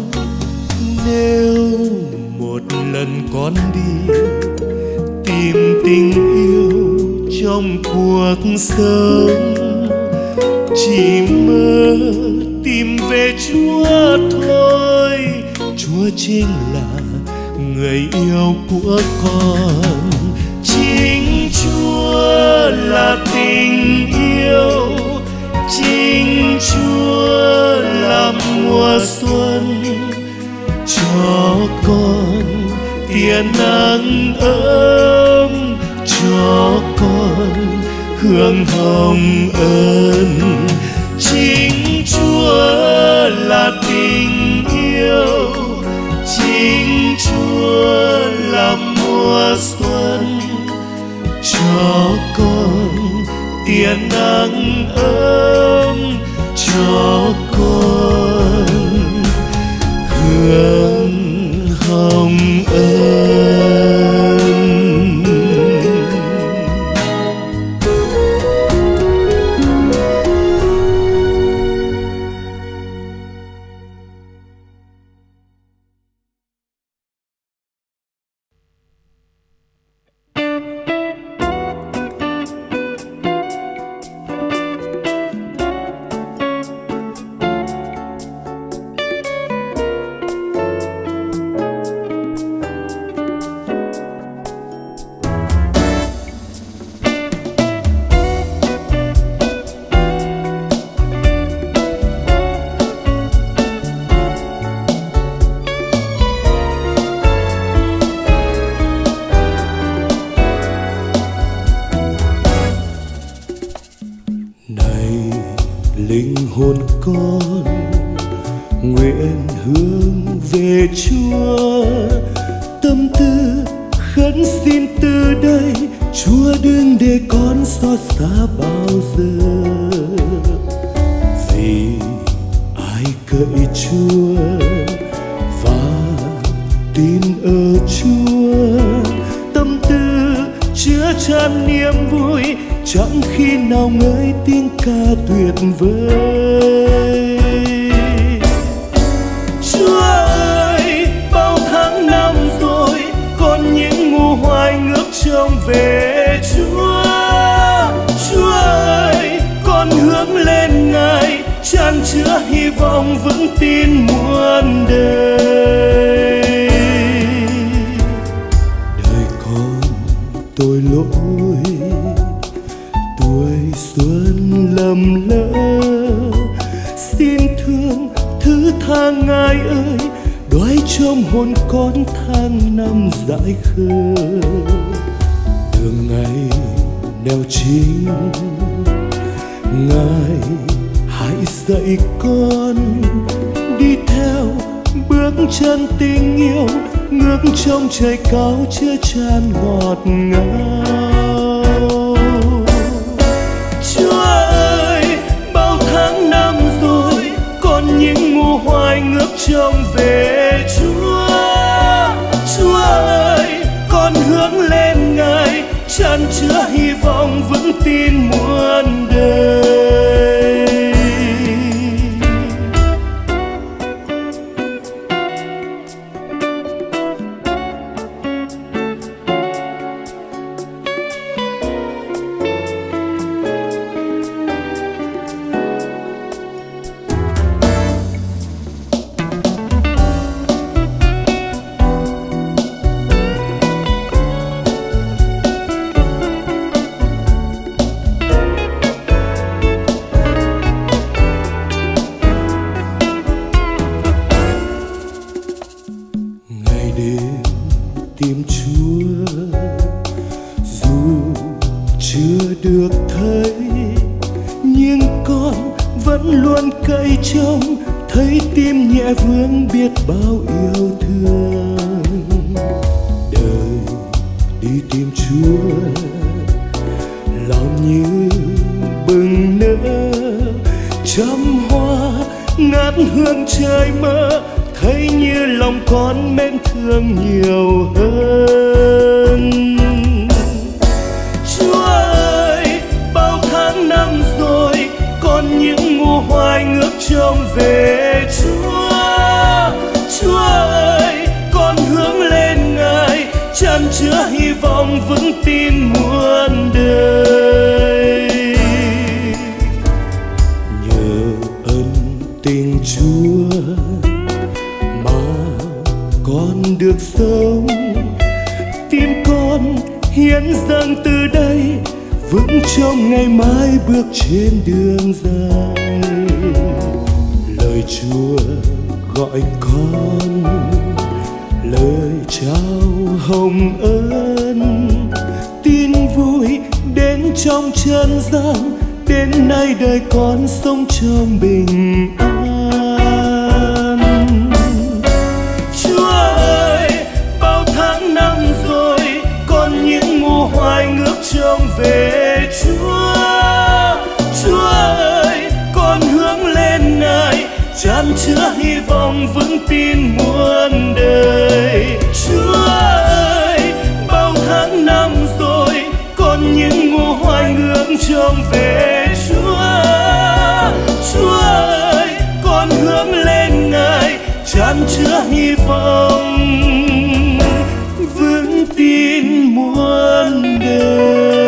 nếu một lần con đi tìm tình yêu trong cuộc sống, chỉ mơ tìm về Chúa thôi. Chúa chính là người yêu của con, chính Chúa là tình yêu, chính Chúa là mùa xuân, cho con tia nắng ấm, hương hồng ân. Chính Chúa là tình yêu, chính Chúa là mùa xuân, cho con tia nắng ấm, cho con hương hồng ân. Linh hồn con nguyện hướng về Chúa, tâm tư khấn xin từ đây, Chúa đừng để con xót xa bao giờ. Vì ai cậy Chúa và tin ở Chúa, tâm tư chứa chan niềm vui, chẳng khi nào ngơi tiếng ca tuyệt vời. Chúa ơi, bao tháng năm rồi con những ngu hoài ngước trông về Chúa. Chúa ơi, con hướng lên Ngài, chan chứa hy vọng vững tin muôn đời. Đời con tôi lỗi, tuổi xuân lầm lỡ, xin thương thứ tha Ngài ơi, đoái trong hồn con tháng năm dại khờ. Đường Ngài nẻo chính, Ngài hãy dạy con đi theo bước chân tình yêu, ngước trong trời cao chứa chan ngọt ngào. Chúa ơi, bao tháng năm rồi con những ngu hoài ngước trông về Chúa. Chúa ơi, con hướng lên Ngài, chan chứa hy vọng vững tin muôn đời. Tìm Chúa dù chưa được thấy, nhưng con vẫn luôn cậy trông, thấy tim nhẹ vương biết bao yêu thương. Đời đi tìm Chúa lòng như bừng nở, trăm hoa ngát hương trời mơ, thấy như lòng con mến thương nhiều hơn. Chúa ơi, bao tháng năm rồi con những ngu hoài ngước trông về Chúa. Chúa ơi, con hướng lên Ngài, chan chứa hy vọng vững tin muôn đời. Nhờ ơn tình Chúa con được sống, tim con hiến dâng từ đây, vững trong ngày mai bước trên đường dài. Lời Chúa gọi con, lời trao hồng ân, tin vui đến trong chân gian, đến nay đời con sống trong bình an. Chúa ơi, bao tháng năm rồi con những mùa hoài ngước trông về Chúa. Chúa ơi, con hướng lên Ngài, chan chứa hy vọng vững tin muôn đời. Chúa ơi, bao tháng năm rồi con những mùa hoài ngước trông về Chúa. Chúa ơi, con hướng lên Ngài, chan chứa hy vọng vững tin muôn đời.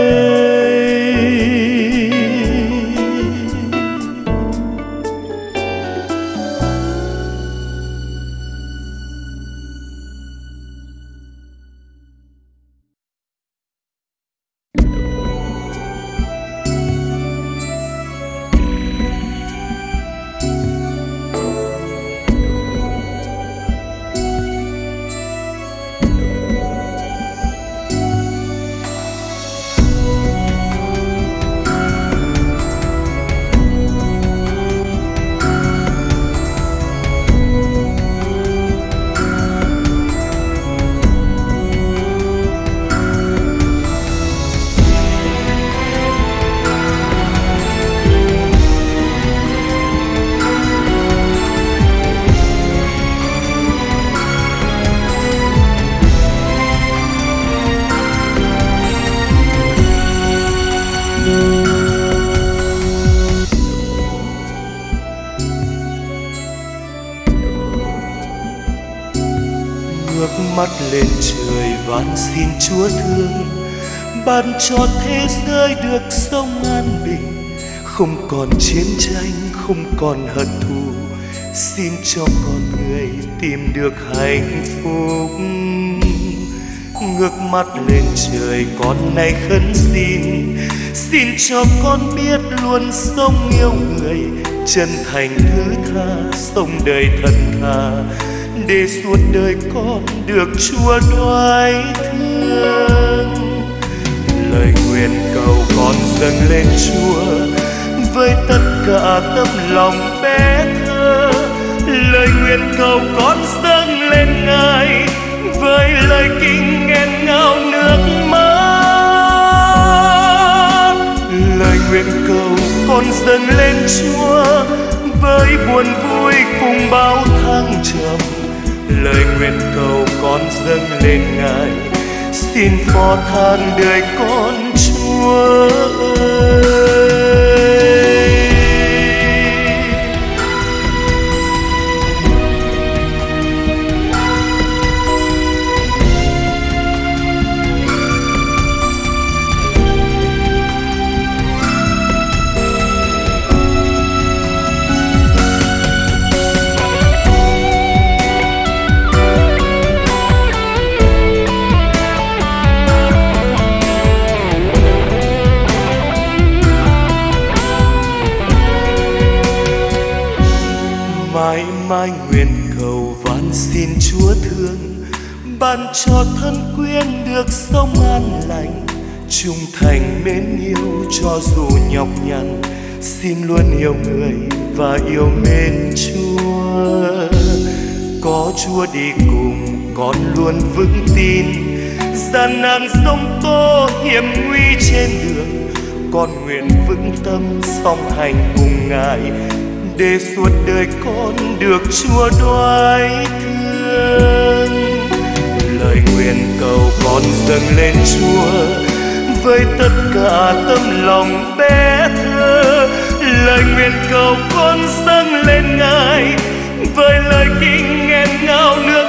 Mắt lên trời van xin Chúa thương, ban cho thế giới được sống an bình, không còn chiến tranh, không còn hận thù. Xin cho con người tìm được hạnh phúc. Ngước mắt lên trời con nay khấn xin, xin cho con biết luôn sống yêu người, chân thành thứ tha, sống đời thật thà, để suốt đời con được Chúa đoái thương. Lời nguyện cầu con dâng lên Chúa với tất cả tấm lòng bé thơ. Lời nguyện cầu con dâng lên Ngài với lời kinh nghẹn ngào nước mắt. Lời nguyện cầu con dâng lên Chúa với buồn vui cùng bao thăng trầm. Lời nguyện cầu con dâng lên Ngài, xin phó thác đời con Chúa ơi. Mãi nguyện cầu van xin Chúa thương, ban cho thân quyến được sống an lành, trung thành mến yêu cho dù nhọc nhằn. Xin luôn yêu người và yêu mến Chúa. Có Chúa đi cùng con luôn vững tin, gian nan sông tố hiểm nguy trên đường, con nguyện vững tâm song hành cùng Ngài, để suốt đời con được Chúa đoái thương. Lời nguyện cầu con dâng lên Chúa với tất cả tấm lòng bé thơ. Lời nguyện cầu con dâng lên Ngài với lời kinh nghẹn ngào nước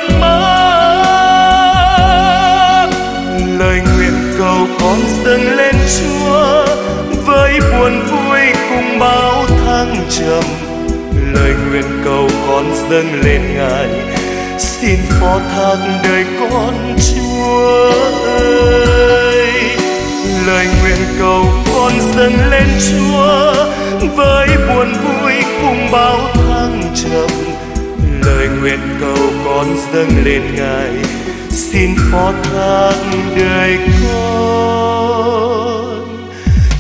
mắt. Lời nguyện cầu con dâng lên Chúa với buồn vui cùng bao thăng trầm. Lời nguyện cầu con dâng lên Ngài, xin phó thác đời con Chúa ơi. Lời nguyện cầu con dâng lên Chúa với buồn vui cùng bao thăng trầm. Lời nguyện cầu con dâng lên Ngài, xin phó thác đời con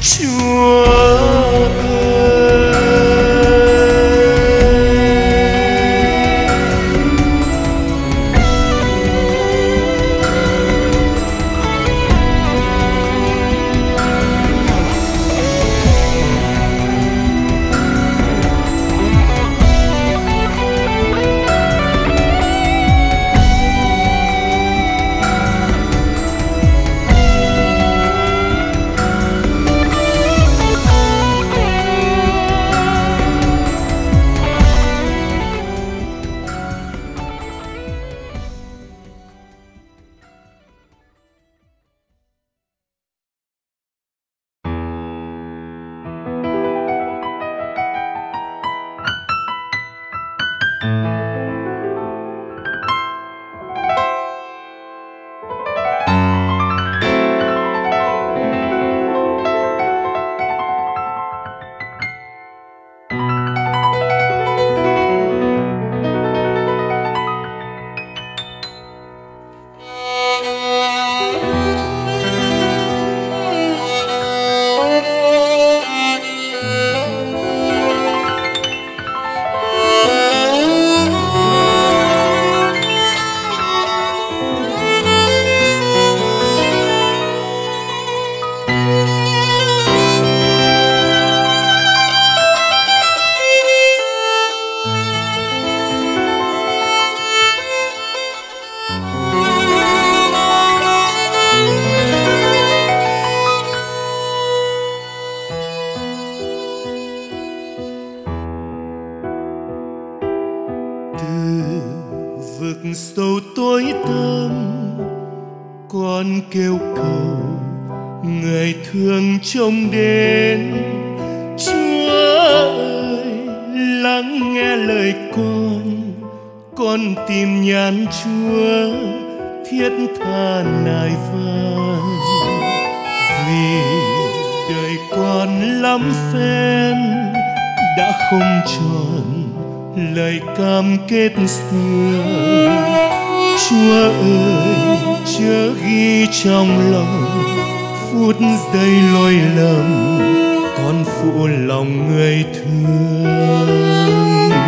sâu tối tăm con kêu cầu người thương trông đến. Chúa ơi lắng nghe lời con, con tìm nhàn Chúa thiết tha nài van. Vì đời con lắm phen đã không tròn lời cam kết xưa. Chúa ơi chớ ghi trong lòng phút giây lỗi lầm, con phụ lòng người thương.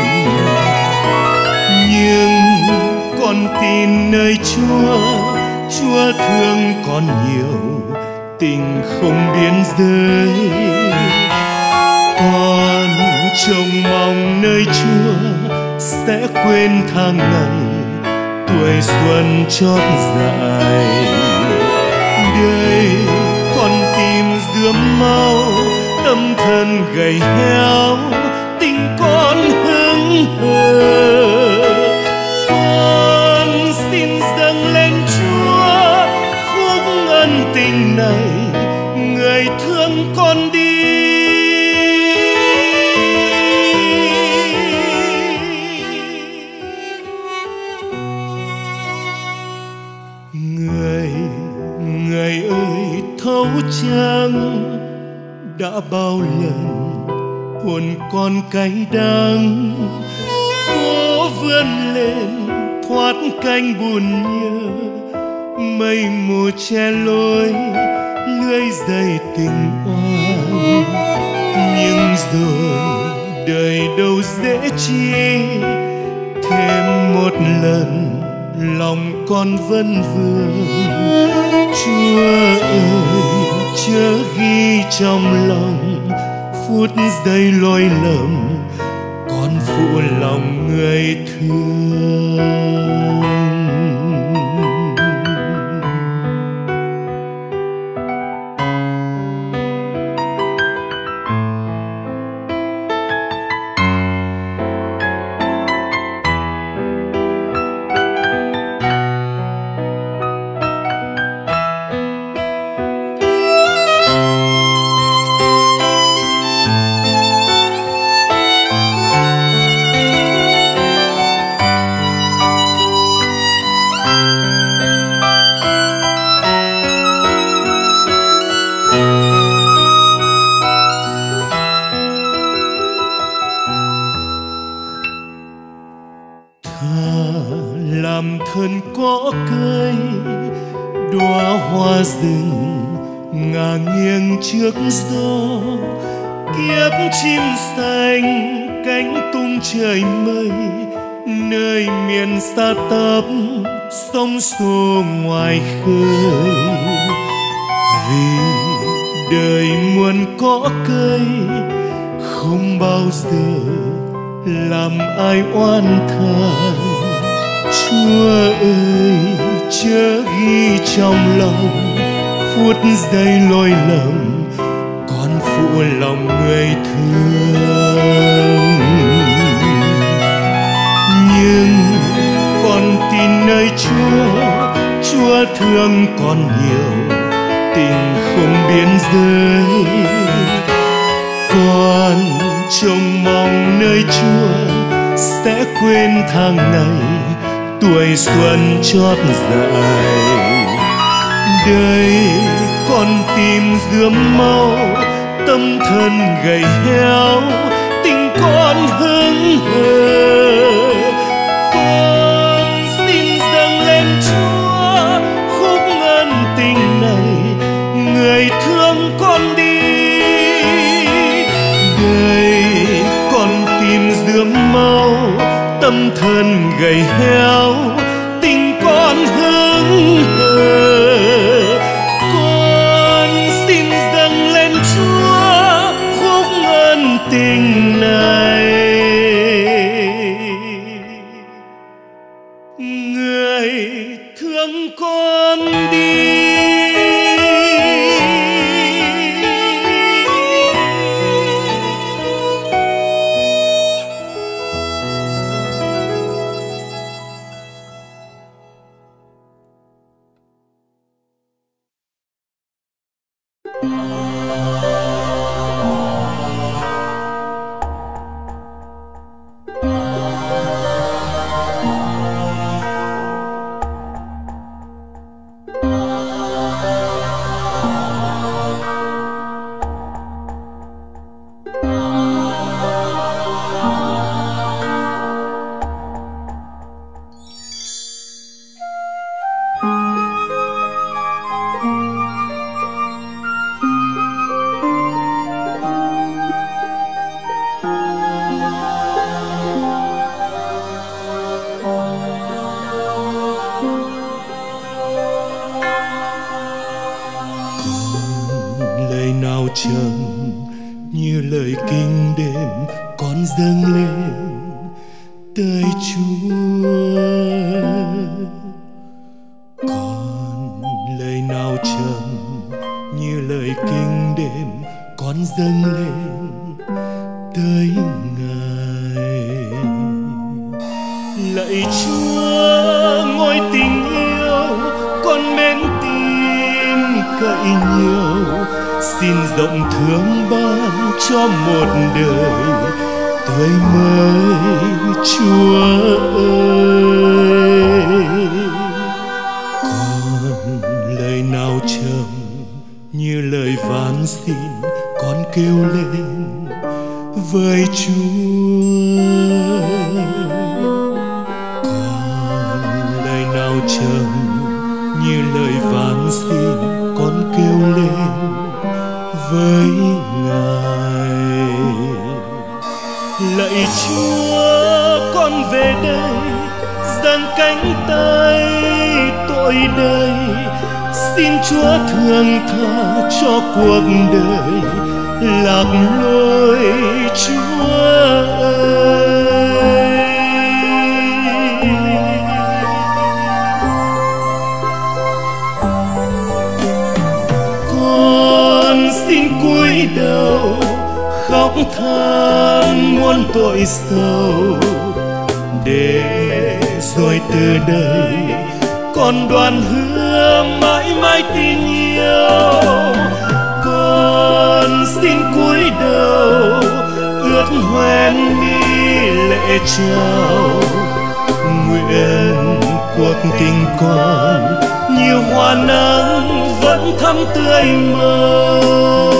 Nhưng con tin nơi Chúa, Chúa thương con nhiều, tình không biên giới. Con trông mong nơi Chúa sẽ quên tháng ngày tuổi xuân chót dài. Đời con tìm rướm máu, tâm thân gầy héo, tình con hững hờ. Con xin dâng lên Chúa khúc ân tình này, người thương con đi. Người, người ơi thấu trăng đã bao lần hồn con cay đắng, cố vươn lên thoát cánh buồn nhớ. Mây mù che lối lưới dây tình oan, nhưng rồi đời đâu dễ chi. Thêm một lần lòng con vẫn vương. Chúa ơi chớ ghi trong lòng phút giây lỗi lầm, con phụ lòng người thương. Làm thân cỏ cây đóa hoa rừng ngả nghiêng trước gió. Kiếp chim xanh cánh tung trời mây, nơi miền xa tấp sóng xô ngoài khơi. Vì đời muôn cỏ cây không bao giờ làm ai oan than. Chúa ơi chớ ghi trong lòng phút giây lỗi lầm, con phụ lòng người thương. Nhưng con tin nơi Chúa, Chúa thương con nhiều, tình không biên giới. Con trông mong nơi Chúa sẽ quên tháng ngày tuổi xuân chót dài. Đời con tìm rướm máu, tâm thân gầy héo, tình con hững hờ. Con xin dâng lên Chúa khúc ân tình này, người thương con đi. Đời con tìm rướm máu, tâm thân gầy héo, tình con hững hờ. Con xin dâng lên Chúa khúc ân tình này, người thương con đi. Trầm như lời kinh đêm con dâng lên tới Chúa. Còn lời nào trầm như lời kinh đêm con dâng lên tới Ngài. Lạy Chúa ngôi tình yêu, con mến tin cậy nhiều, xin rộng thương ban cho một đời tươi mới Chúa ơi. Còn lời nào trầm như lời van xin con kêu lên với Chúa. Còn lời nào trầm như lời van xin con kêu lên với Ngài. Lạy Chúa con về đây dang cánh tay tội đầy, xin Chúa thương tha cho cuộc đời lạc lối Chúa ơi. Con xin cúi đầu khóc than muôn tội sầu, để rồi từ đây con đoàn hứa mãi mãi tin yêu. Con xin cúi đầu ướt hoen mi lệ trao, nguyện cuộc tình con như hoa nắng vẫn thắm tươi mơ.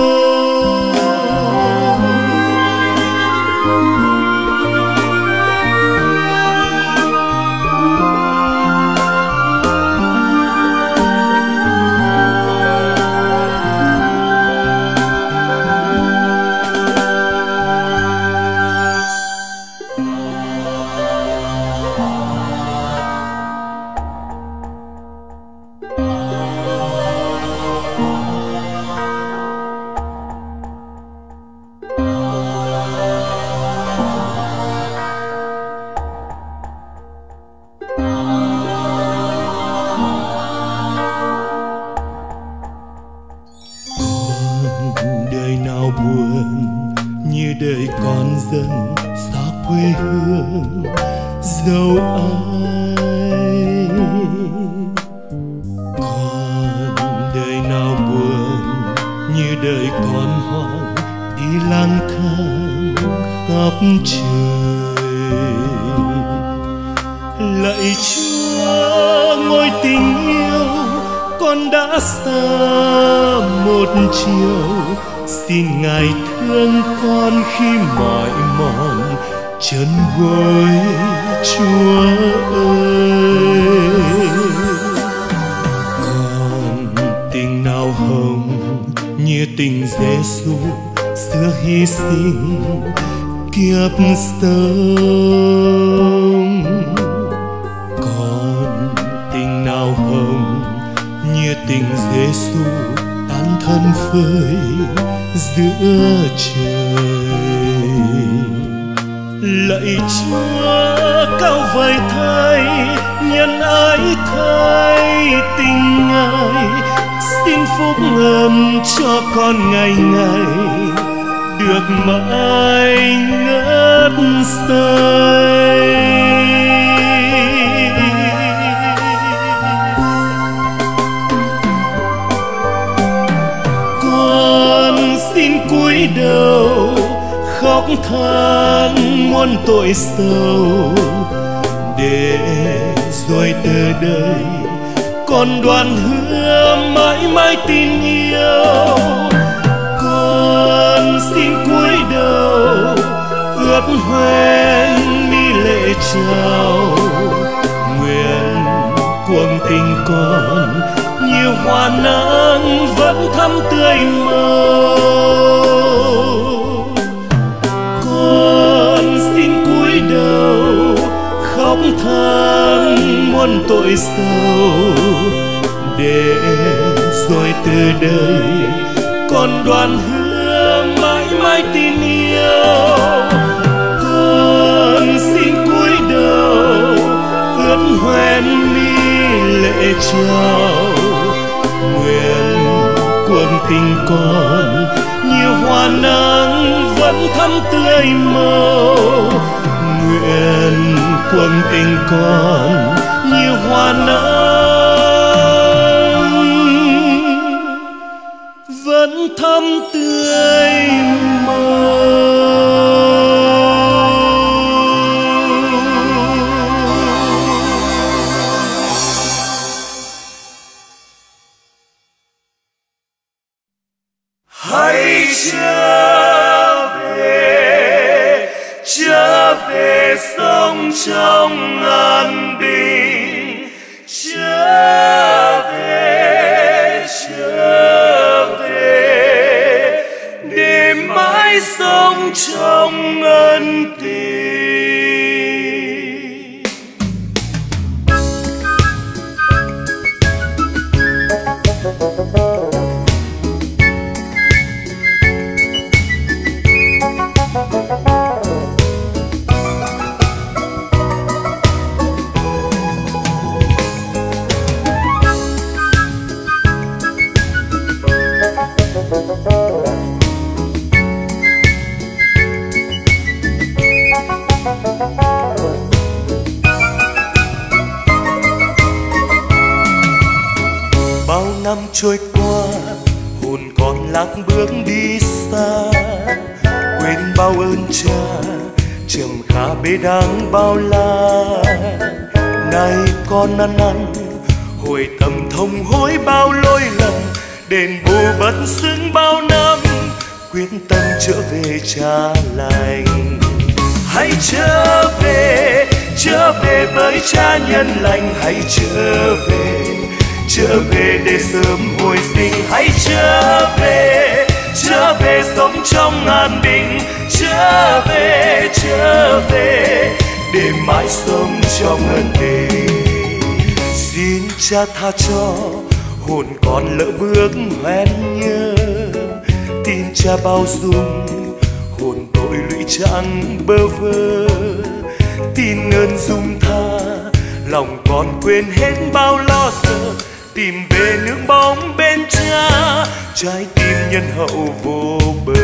Đời nào buồn như đời con dân xa quê hương dẫu ai. Còn đời nào buồn như đời con hoang đi lang thang khắp trời. Lạy Chúa ngôi tình yêu, con đã xa một chiều, xin Ngài thương con khi mỏi mòn chân gối Chúa ơi. Còn tình nào hồng như tình Giêsu xưa hy sinh kiếp sống. Còn tình nào hồng như tình Giêsu tan thân phơi giữa trời. Lạy Chúa cao vời thay nhân ái thay tình Ngài, xin phúc ơn cho con ngày ngày được mãi ngất say. xin cúi đầu khóc than muôn tội sầu, để rồi từ đây con đoàn hứa mãi mãi tin yêu. Con xin cúi đầu ướt hoen mi lệ trao, nguyện cuồng tình con như hoa nắng vẫn thắm tươi màu. Con xin cúi đầu khóc than muôn tội sầu, để rồi từ đây con đoàn hứa mãi mãi tin yêu. Con xin cúi đầu ướt hoen mi lệ trao, nguyện cuồng tình con như hoa nắng vẫn thắm tươi màu. Nguyện cuồng tình con như hoa nắng vẫn thắm tươi màu. Hãy trở về, trở về sống trong an bình, trở về, trở về để mãi sống trong ân tình. Bao năm trôi qua, hồn còn lạc bước đi xa, quên bao ơn cha trầm khá bế đắng bao la. Nay con ăn năn hồi tâm thông hối bao lỗi lầm, đền bù bất xứng bao năm, quyết tâm trở về cha lành. Hãy trở về, trở về với cha nhân lành. Hãy trở về, trở về để sớm hồi sinh. Hãy trở về, trở về sống trong an bình. Trở về, trở về để mãi sống trong ân tình. Xin cha tha cho hồn con lỡ bước hoen nhớ, tin cha bao dung hồn tội lụy chẳng bơ vơ. Tin ơn dung tha lòng con quên hết bao lo sợ, tìm về nương bóng bên cha trái tim nhân hậu vô bờ.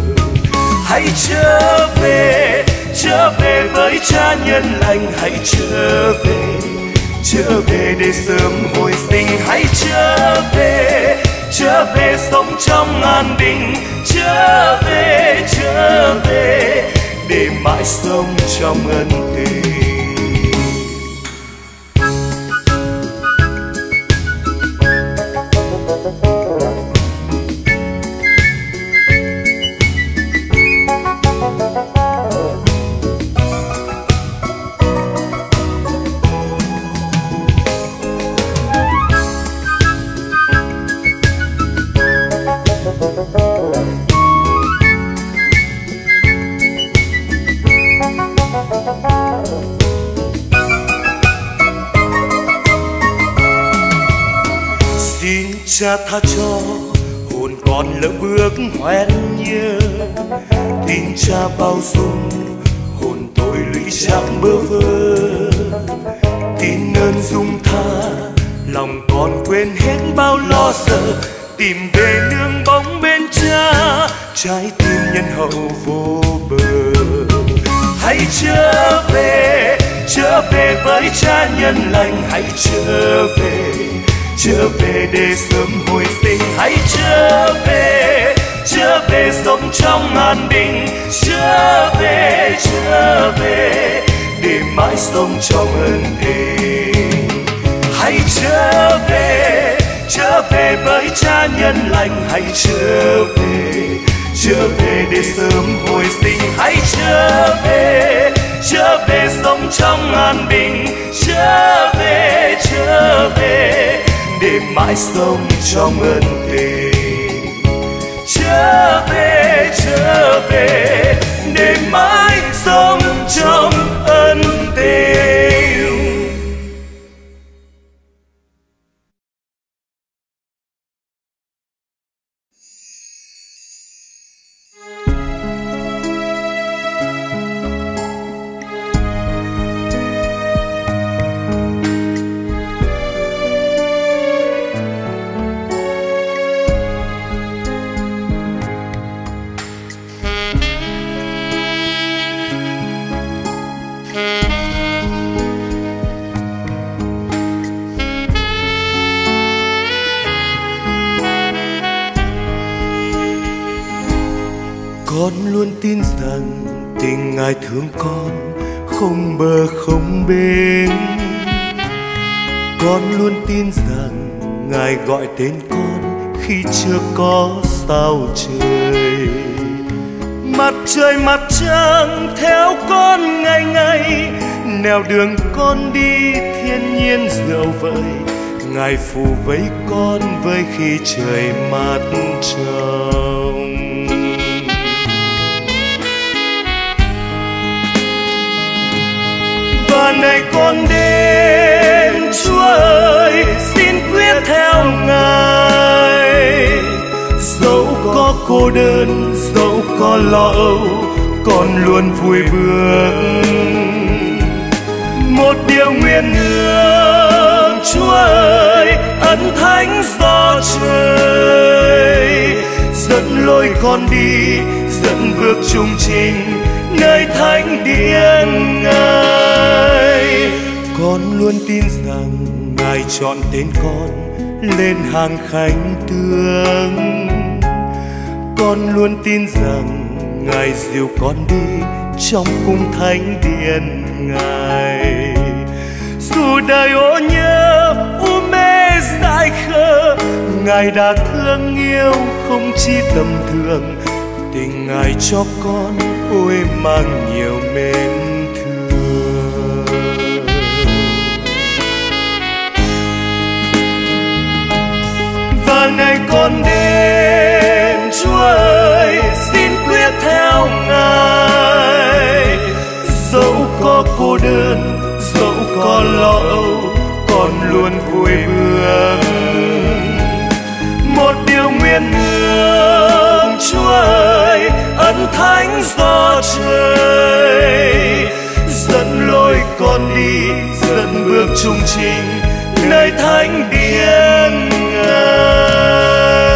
Hãy trở về, trở về với cha nhân lành. Hãy trở về, trở về để sớm hồi sinh. Hãy trở về, trở về sống trong an bình. Trở về, trở về để mãi sống trong ân tình. Cha tha cho hồn con lỡ bước hoen nhớ, tin cha bao dung hồn tội lụy chẳng bơ vơ. Tin ơn dung tha lòng con quên hết bao lo sợ, tìm về nương bóng bên cha trái tim nhân hậu vô bờ. Hãy trở về, trở về với cha nhân lành. Hãy trở về, trở về để sớm hồi sinh. Hãy trở về, trở về sống trong an bình. Trở về, trở về để mãi sống trong ân tình. Hãy trở về, trở về với Cha nhân lành. Hãy trở về, trở về để sớm hồi sinh. Hãy trở về, trở về sống trong an bình. Trở về, trở về để mãi sống trong ân tình. Trở về, trở về để mãi sống trong ân tình. Con luôn tin rằng tình Ngài thương con không bờ không bến. Con luôn tin rằng Ngài gọi tên con khi chưa có sao trời. Mặt trời mặt trăng theo con ngày ngày, nẻo đường con đi thiên nhiên dịu vợi. Ngài phù vây con với khi trời mát trong. Và này con đến, Chúa ơi, xin quyết theo Ngài. Dẫu có cô đơn, dẫu có lo âu, con luôn vui bước. Một điều nguyện ước, Chúa ơi, ân thánh gió trời, dẫn lối con đi, dẫn bước chung trình nơi thánh điện Ngài. Con luôn tin rằng Ngài chọn tên con lên hàng khánh tương. Con luôn tin rằng Ngài dìu con đi trong cung thánh điện Ngài. Dù đời ô nhớ u mê dại khờ, Ngài đã thương yêu không chi tầm thường. Tình Ngài cho con ôi mang nhiều mến thương. Và này con đến, Chúa ơi, xin quyết theo Ngài. Dẫu có cô đơn, dẫu có lo âu, con luôn vui bước. Một điều nguyện ước, Chúa ơi, ân thánh gió trời, dẫn lối con đi, dẫn bước chung trình nơi thánh điện Ngài.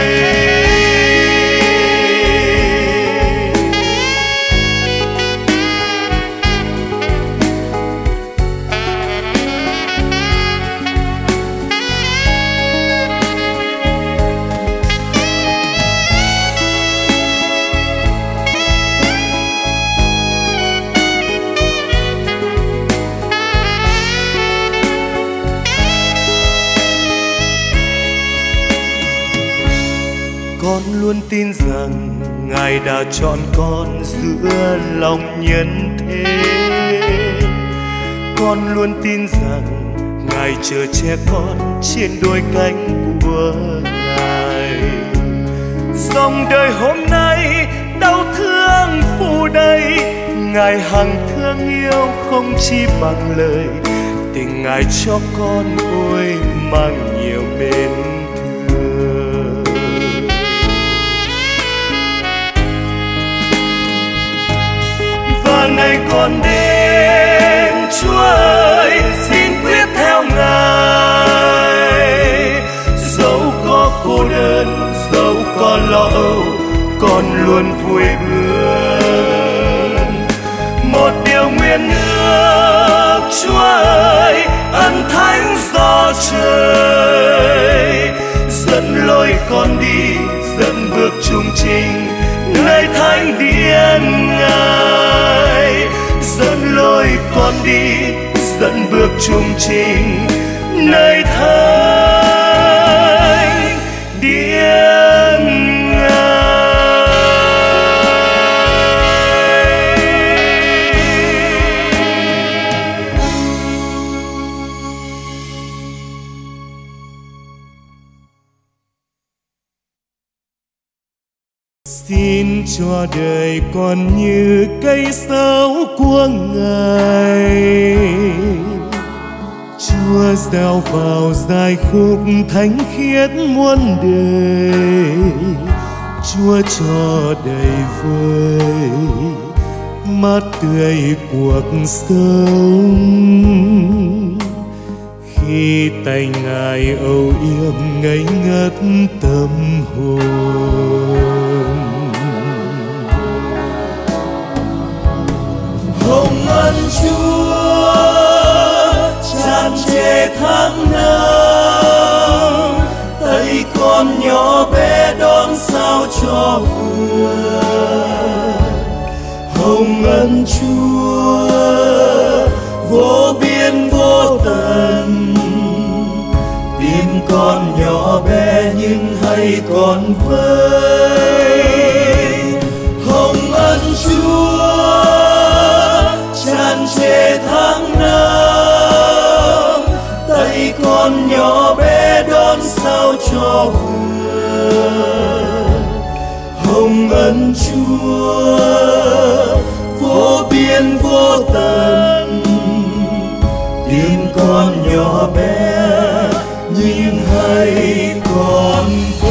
Con luôn tin rằng Ngài đã chọn con giữa lòng nhân thế. Con luôn tin rằng Ngài chờ che con trên đôi cánh của Ngài. Dòng đời hôm nay đau thương phủ đầy, Ngài hằng thương yêu không chi bằng lời. Tình Ngài cho con ôi mang nhiều mến thương. Và này con đến, Chúa ơi, xin quyết theo Ngài. Dẫu có cô đơn, dẫu có lo âu, con luôn vui bước. Một điều nguyện ước, Chúa ơi, ân thánh gió trời, dẫn lối con đi, dẫn bước chung trình đi dẫn bước chung trình nơi thánh điện Ngài. Xin cho đời con như cây sáo của Ngài, Chúa gieo vào giai khúc thánh khiết muôn đời. Chúa cho đầy vơi mát tươi cuộc sống, khi tay Ngài âu yếm ngây ngất tâm hồn. Hồng ân Chúa tràn trề tháng năm, tay con nhỏ bé đón sao cho vừa. Hồng ân Chúa vô biên vô tận, tim con nhỏ bé nhưng hay còn với. Hồng ân Chúa tràn trề tháng năm, tay con nhỏ bé đón sao cho vừa. Hồng ân Chúa vô biên vô tận, tim con nhỏ bé nhưng hay còn